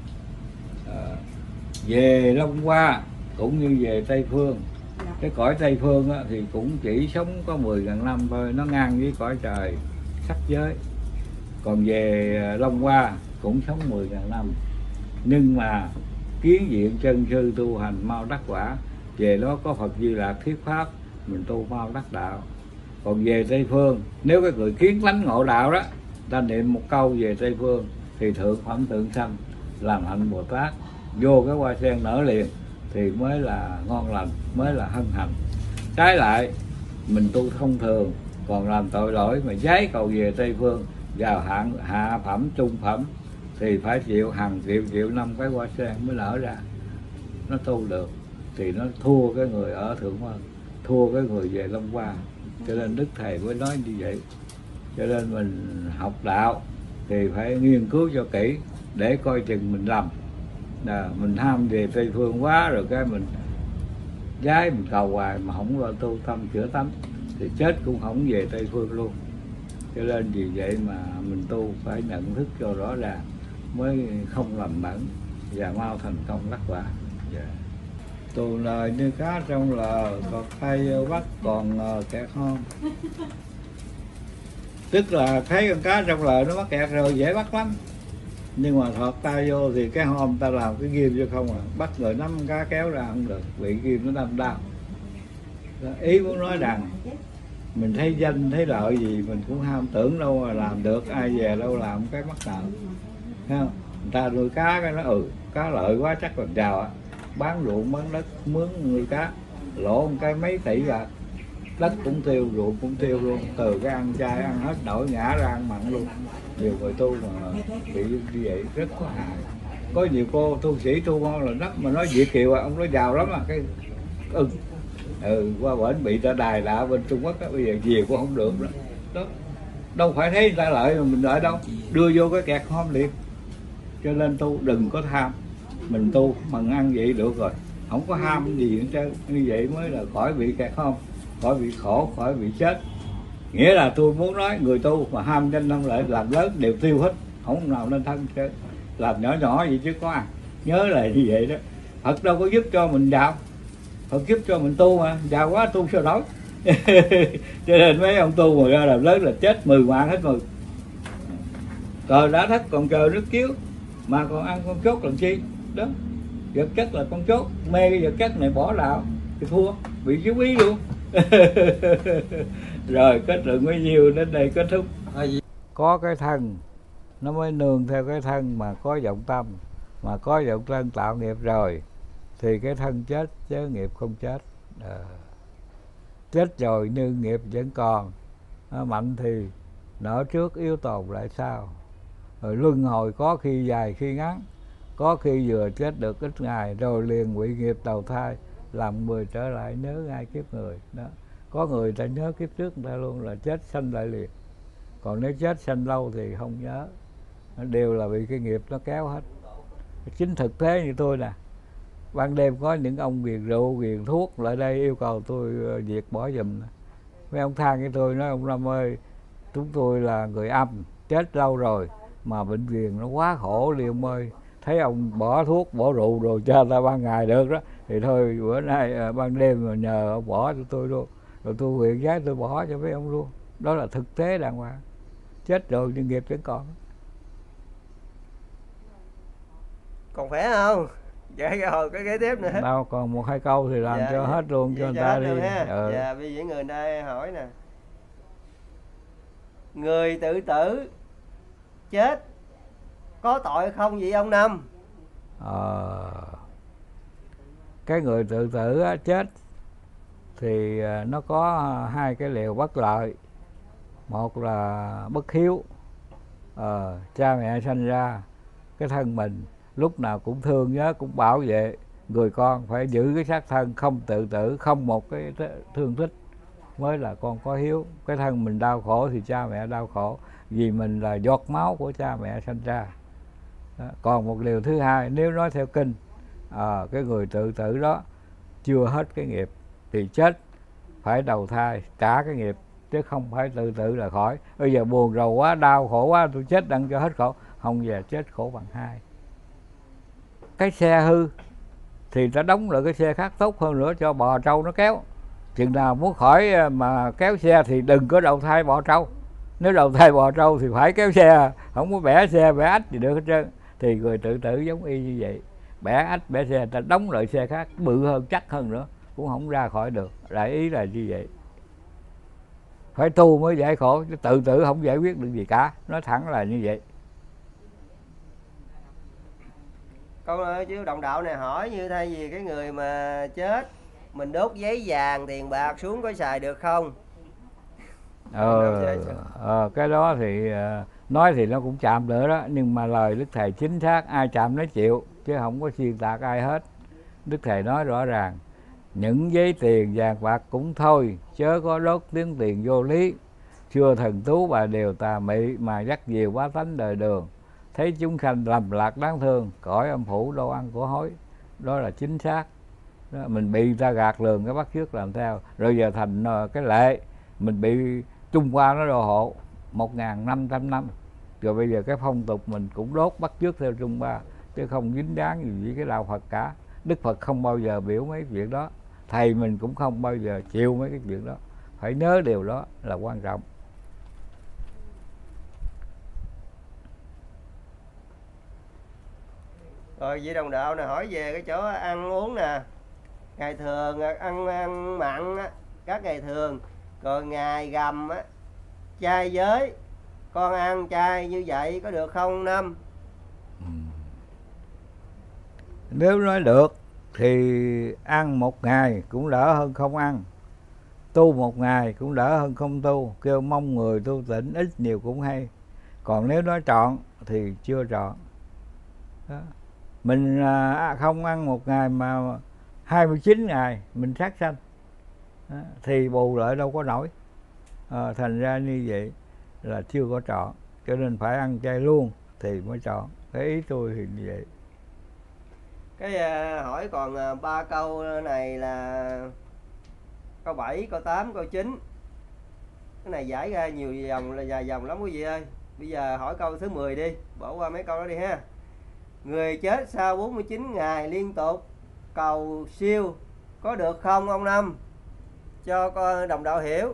Về Đông Hoa cũng như về Tây Phương. Cái cõi Tây Phương á, thì cũng chỉ sống có 10.000 năm thôi, nó ngang với cõi trời sắc giới. Còn về Long Hoa cũng sống 10.000 năm, nhưng mà kiến diện chân sư tu hành mau đắc quả. Về đó có Phật Di Lạc thuyết pháp, mình tu mau đắc đạo. Còn về Tây Phương, nếu cái người kiến lánh ngộ đạo đó, ta niệm một câu về Tây Phương thì thượng phẩm tượng sanh, làm hạnh Bồ Tát, vô cái hoa sen nở liền, thì mới là ngon lành, mới là hân hạnh. Trái lại mình tu thông thường, còn làm tội lỗi mà giái cầu về Tây Phương vào hạ phẩm trung phẩm thì phải chịu hàng triệu năm cái hoa sen mới nở ra, nó tu được. Thì nó thua cái người ở Thượng Hoa, thua cái người về Long Hoa. Cho nên Đức Thầy mới nói như vậy. Cho nên mình học đạo thì phải nghiên cứu cho kỹ để coi chừng mình lầm. Mình ham về Tây Phương quá rồi cái mình giái mình cầu hoài mà không lo tu tâm chữa tánh thì chết cũng không về Tây Phương luôn. Cho nên vì vậy mà mình tu phải nhận thức cho rõ ràng mới không lầm bẩn và mau thành công đắc quả. Tù lời như cá trong lờ, còn tay vô bắt còn kẹt không. Tức là thấy con cá trong lờ nó mắc kẹt rồi dễ bắt lắm, nhưng mà thọt tay vô thì cái hôm ta làm cái ghim cho không bắt người nắm cá kéo ra không được, bị ghim nó đâm đau. Ý muốn nói rằng mình thấy danh thấy lợi gì mình cũng ham tưởng đâu mà làm được, ai về đâu làm cái mắc nợ. Thấy không? Người ta nuôi cá cái nó cá lợi quá chắc còn chào bán ruộng bán đất mướn nuôi cá, lỗ một cái mấy tỷ bạc, đất cũng tiêu, ruộng cũng tiêu luôn, từ cái ăn chay ăn hết nổi ngã ra ăn mặn luôn. Nhiều người tu mà bị như vậy rất có hại. Có nhiều cô tu sĩ tu ngon là đất mà nói Việt kiều ông nói giàu lắm cái qua bển bị ta đài đạ bên Trung Quốc bây giờ về cũng không được đó. Đâu phải thấy người ta lợi mà mình lợi đâu, đưa vô cái kẹt hôm liền. Cho nên tu đừng có tham, mình tu mần ăn vậy được rồi, không có ham gì hết trơn. Như vậy mới là khỏi bị kẹt không, khỏi bị khổ, khỏi bị chết. Nghĩa là tôi muốn nói người tu mà ham danh năng lợi làm lớn đều tiêu hết, không nào nên thân chứ. Làm nhỏ nhỏ vậy chứ có ăn. Nhớ là như vậy đó. Phật đâu có giúp cho mình giàu, Phật giúp cho mình tu mà, giàu quá tu sao nổi. Cho nên mấy ông tu mà ra làm lớn là chết 10 mạng hết 10. Cờ đã thất còn chờ nước chiếu, mà còn ăn con chốt làm chi đó. Vật chất là con chốt, mê cái vật chất này bỏ đạo thì thua, bị chú ý luôn. Rồi kết luận bấy nhiêu, đến đây kết thúc. Có cái thân nó mới nương theo cái thân, mà có vọng tâm, mà có vọng tâm tạo nghiệp rồi thì cái thân chết chứ nghiệp không chết. Chết rồi nhưng nghiệp vẫn còn. Mạnh thì nở trước, yếu tồn lại sau. Rồi luân hồi có khi dài khi ngắn, có khi vừa chết được ít ngày rồi liền quỵ nghiệp đầu thai, làm người trở lại nhớ ngay kiếp người đó. Có người ta nhớ kiếp trước người ta luôn, là chết sanh lại liền. Còn nếu chết sanh lâu thì không nhớ, đều là bị cái nghiệp nó kéo hết. Chính thực tế như tôi nè, ban đêm có những ông nghiện rượu, nghiện thuốc lại đây yêu cầu tôi diệt bỏ giùm. Mấy ông than với tôi nói: ông Năm ơi, chúng tôi là người âm, chết lâu rồi mà bệnh viện nó quá khổ đi ông ơi. Thấy ông bỏ thuốc, bỏ rượu rồi cho ta ban ngày được đó, thì thôi bữa nay ban đêm mà nhờ ông bỏ cho tôi luôn. Rồi tôi nguyện giá tôi bỏ cho mấy ông luôn. Đó là thực tế đàng hoàng. Chết rồi nhưng nghiệp vẫn còn. Còn khỏe không? Dạ rồi cái kế tiếp nữa. Đâu còn 1-2 câu thì làm cho hết luôn cho người ta đi. Dạ bây giờ người ta hỏi nè. Người tự tử chết có tội không vậy ông Năm? Cái người tự tử chết thì nó có 2 cái liều bất lợi. Một là bất hiếu. Cha mẹ sanh ra cái thân mình lúc nào cũng thương nhớ, cũng bảo vệ người con, phải giữ cái xác thân, không tự tử, không một cái thương tích mới là con có hiếu. Cái thân mình đau khổ thì cha mẹ đau khổ, vì mình là giọt máu của cha mẹ sanh ra đó. Còn một điều thứ hai, nếu nói theo kinh, cái người tự tử đó chưa hết cái nghiệp thì chết phải đầu thai trả cái nghiệp, chứ không phải tự tử là khỏi. Bây giờ buồn rầu quá, đau khổ quá, tôi chết đặng cho hết khổ. Không, về chết khổ bằng 2. Cái xe hư thì ta đóng lại cái xe khác tốt hơn nữa cho bò trâu nó kéo. Chừng nào muốn khỏi mà kéo xe thì đừng có đầu thai bò trâu. Nếu đầu thai bò trâu thì phải kéo xe, không có bẻ xe bẻ ách gì được hết trơn. Thì người tự tử giống y như vậy, bẻ ách bẻ xe, ta đóng lại xe khác bự hơn chắc hơn nữa cũng không ra khỏi được. Đại ý là như vậy. Phải tu mới giải khổ, chứ tự tử không giải quyết được gì cả. Nói thẳng là như vậy. Con ơi, chứ đồng đạo này hỏi như thay vì cái người mà chết mình đốt giấy vàng tiền bạc xuống có xài được không? Cái đó thì nói thì nó cũng chạm nữa đó, nhưng mà lời Đức Thầy chính xác, ai chạm nó chịu, chứ không có xuyên tạc ai hết. Đức Thầy nói rõ ràng, những giấy tiền vàng bạc cũng thôi, chớ có đốt tiếng tiền vô lý. Xưa thần tú bà đều tà mị, mà dắt diều bá tánh đời đường. Thấy chúng sanh lầm lạc đáng thương, cõi âm phủ đâu ăn của hối. Đó là chính xác đó, mình bị ta gạt lường cái bắt chước làm theo, rồi giờ thành cái lệ mình bị Trung Hoa nó đồ hộ 1.500 năm. Rồi bây giờ cái phong tục mình cũng đốt bắt chước theo Trung Hoa, chứ không dính dáng gì với cái đạo Phật cả. Đức Phật không bao giờ biểu mấy chuyện đó, thầy mình cũng không bao giờ chịu mấy cái chuyện đó. Phải nhớ điều đó là quan trọng. Rồi vị đồng đạo này hỏi về cái chỗ ăn uống nè. Ngày thường ăn mặn á, các ngày thường, rồi ngày rằm á chay giới, con ăn chay như vậy có được không Năm? Nếu nói được thì ăn một ngày cũng đỡ hơn không ăn. tu một ngày cũng đỡ hơn không tu, kêu mong người tu tỉnh ít nhiều cũng hay. Còn nếu nói trọn thì chưa trọn đó. Mình không ăn một ngày mà 29 ngày mình sát sanh đó, thì bù lại đâu có nổi. Thành ra như vậy là chưa có trọn, cho nên phải ăn chay luôn thì mới trọn. Cái ý tôi thì như vậy. Cái hỏi còn 3 câu này là câu 7, câu 8, câu 9. Cái này giải ra nhiều vòng là dài dòng lắm quý vị ơi. Bây giờ hỏi câu thứ 10 đi, bỏ qua mấy câu đó đi ha. Người chết sau 49 ngày liên tục cầu siêu có được không ông Năm? Cho con đồng đạo hiểu.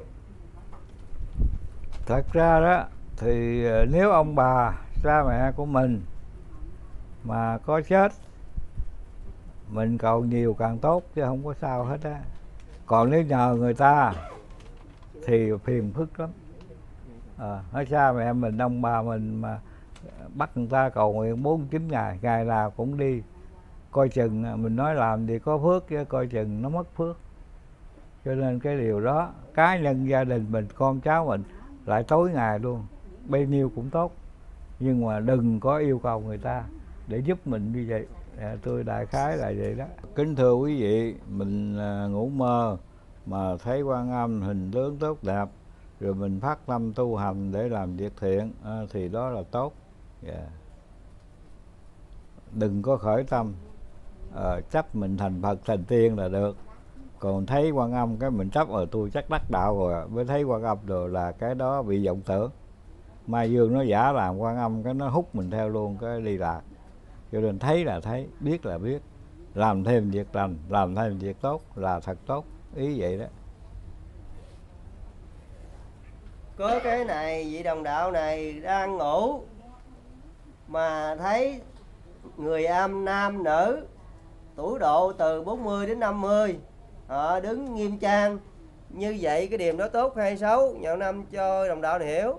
Thật ra đó thì nếu ông bà cha mẹ của mình mà có chết, mình cầu nhiều càng tốt chứ không có sao hết á. Còn nếu nhờ người ta thì phiền phức lắm. Nói cha mẹ mình, ông bà mình mà bắt người ta cầu nguyện 49 ngày, ngày nào cũng đi, coi chừng mình nói làm thì có phước chứ coi chừng nó mất phước. Cho nên cái điều đó cá nhân gia đình mình, con cháu mình lại tối ngày luôn, bấy nhiêu cũng tốt, nhưng mà đừng có yêu cầu người ta để giúp mình như vậy. Tôi đại khái là vậy đó. Kính thưa quý vị, mình ngủ mơ mà thấy Quan Âm hình tướng tốt đẹp, rồi mình phát tâm tu hành để làm việc thiện, thì đó là tốt. Đừng có khởi tâm chấp mình thành Phật thành tiên là được. Còn thấy Quan Âm cái mình chấp tôi chắc đắc đạo rồi mới thấy Quan Âm, rồi là cái đó bị vọng tưởng. Mai Dương nó giả làm Quan Âm cái nó hút mình theo luôn, cái đi lạc. Cho nên thấy là thấy, biết là biết, làm thêm việc lành, làm thêm việc tốt là thật tốt, ý vậy đó. Có cái này vị đồng đạo này đang ngủ mà thấy người âm nam nữ tuổi độ từ 40 đến 50 họ đứng nghiêm trang, như vậy cái điểm đó tốt hay xấu? Nhờ Năm cho đồng đạo này hiểu.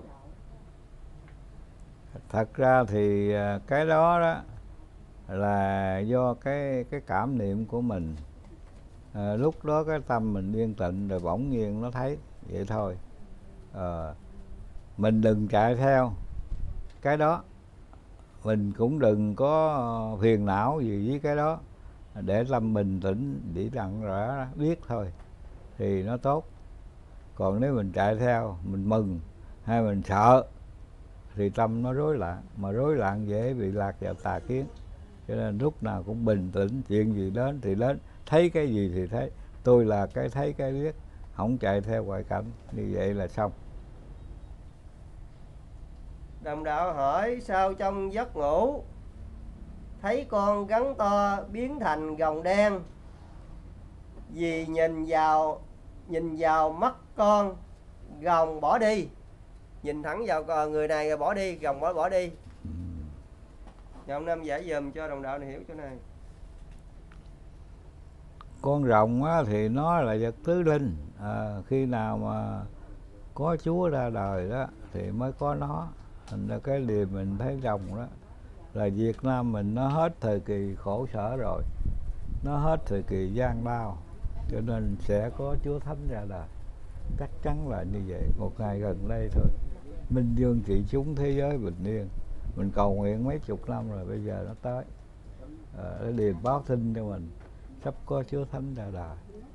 Thật ra thì cái đó đó là do cái cảm niệm của mình. Lúc đó cái tâm mình yên tịnh rồi bỗng nhiên nó thấy vậy thôi. Mình đừng chạy theo cái đó, mình cũng đừng có phiền não gì với cái đó, để tâm bình tĩnh để đặng rõ biết thôi thì nó tốt. Còn nếu mình chạy theo, mình mừng hay mình sợ thì tâm nó rối loạn, mà rối loạn dễ bị lạc vào tà kiến. Cho nên lúc nào cũng bình tĩnh, chuyện gì đến thì đến, thấy cái gì thì thấy. Tôi là cái thấy cái biết, không chạy theo ngoại cảnh, như vậy là xong. Đồng đạo hỏi sao trong giấc ngủ thấy con gắn to biến thành gồng đen, vì nhìn vào mắt con gồng bỏ đi, nhìn thẳng vào người này rồi bỏ đi, gồng bỏ đi. Nhà ông Năm giải dùm cho đồng đạo này hiểu chỗ này. Con rồng á, thì nó là vật tứ linh, khi nào mà có Chúa ra đời đó thì mới có nó. Thành ra cái điều mình thấy rồng đó là Việt Nam mình nó hết thời kỳ khổ sở rồi, nó hết thời kỳ gian lao, cho nên sẽ có Chúa Thánh ra đời, chắc chắn là như vậy. Một ngày gần đây thôi, Minh Dương trị chúng thế giới bình yên, mình cầu nguyện mấy chục năm rồi, bây giờ nó tới để điền báo tin cho mình sắp có Chúa Thánh ra đời.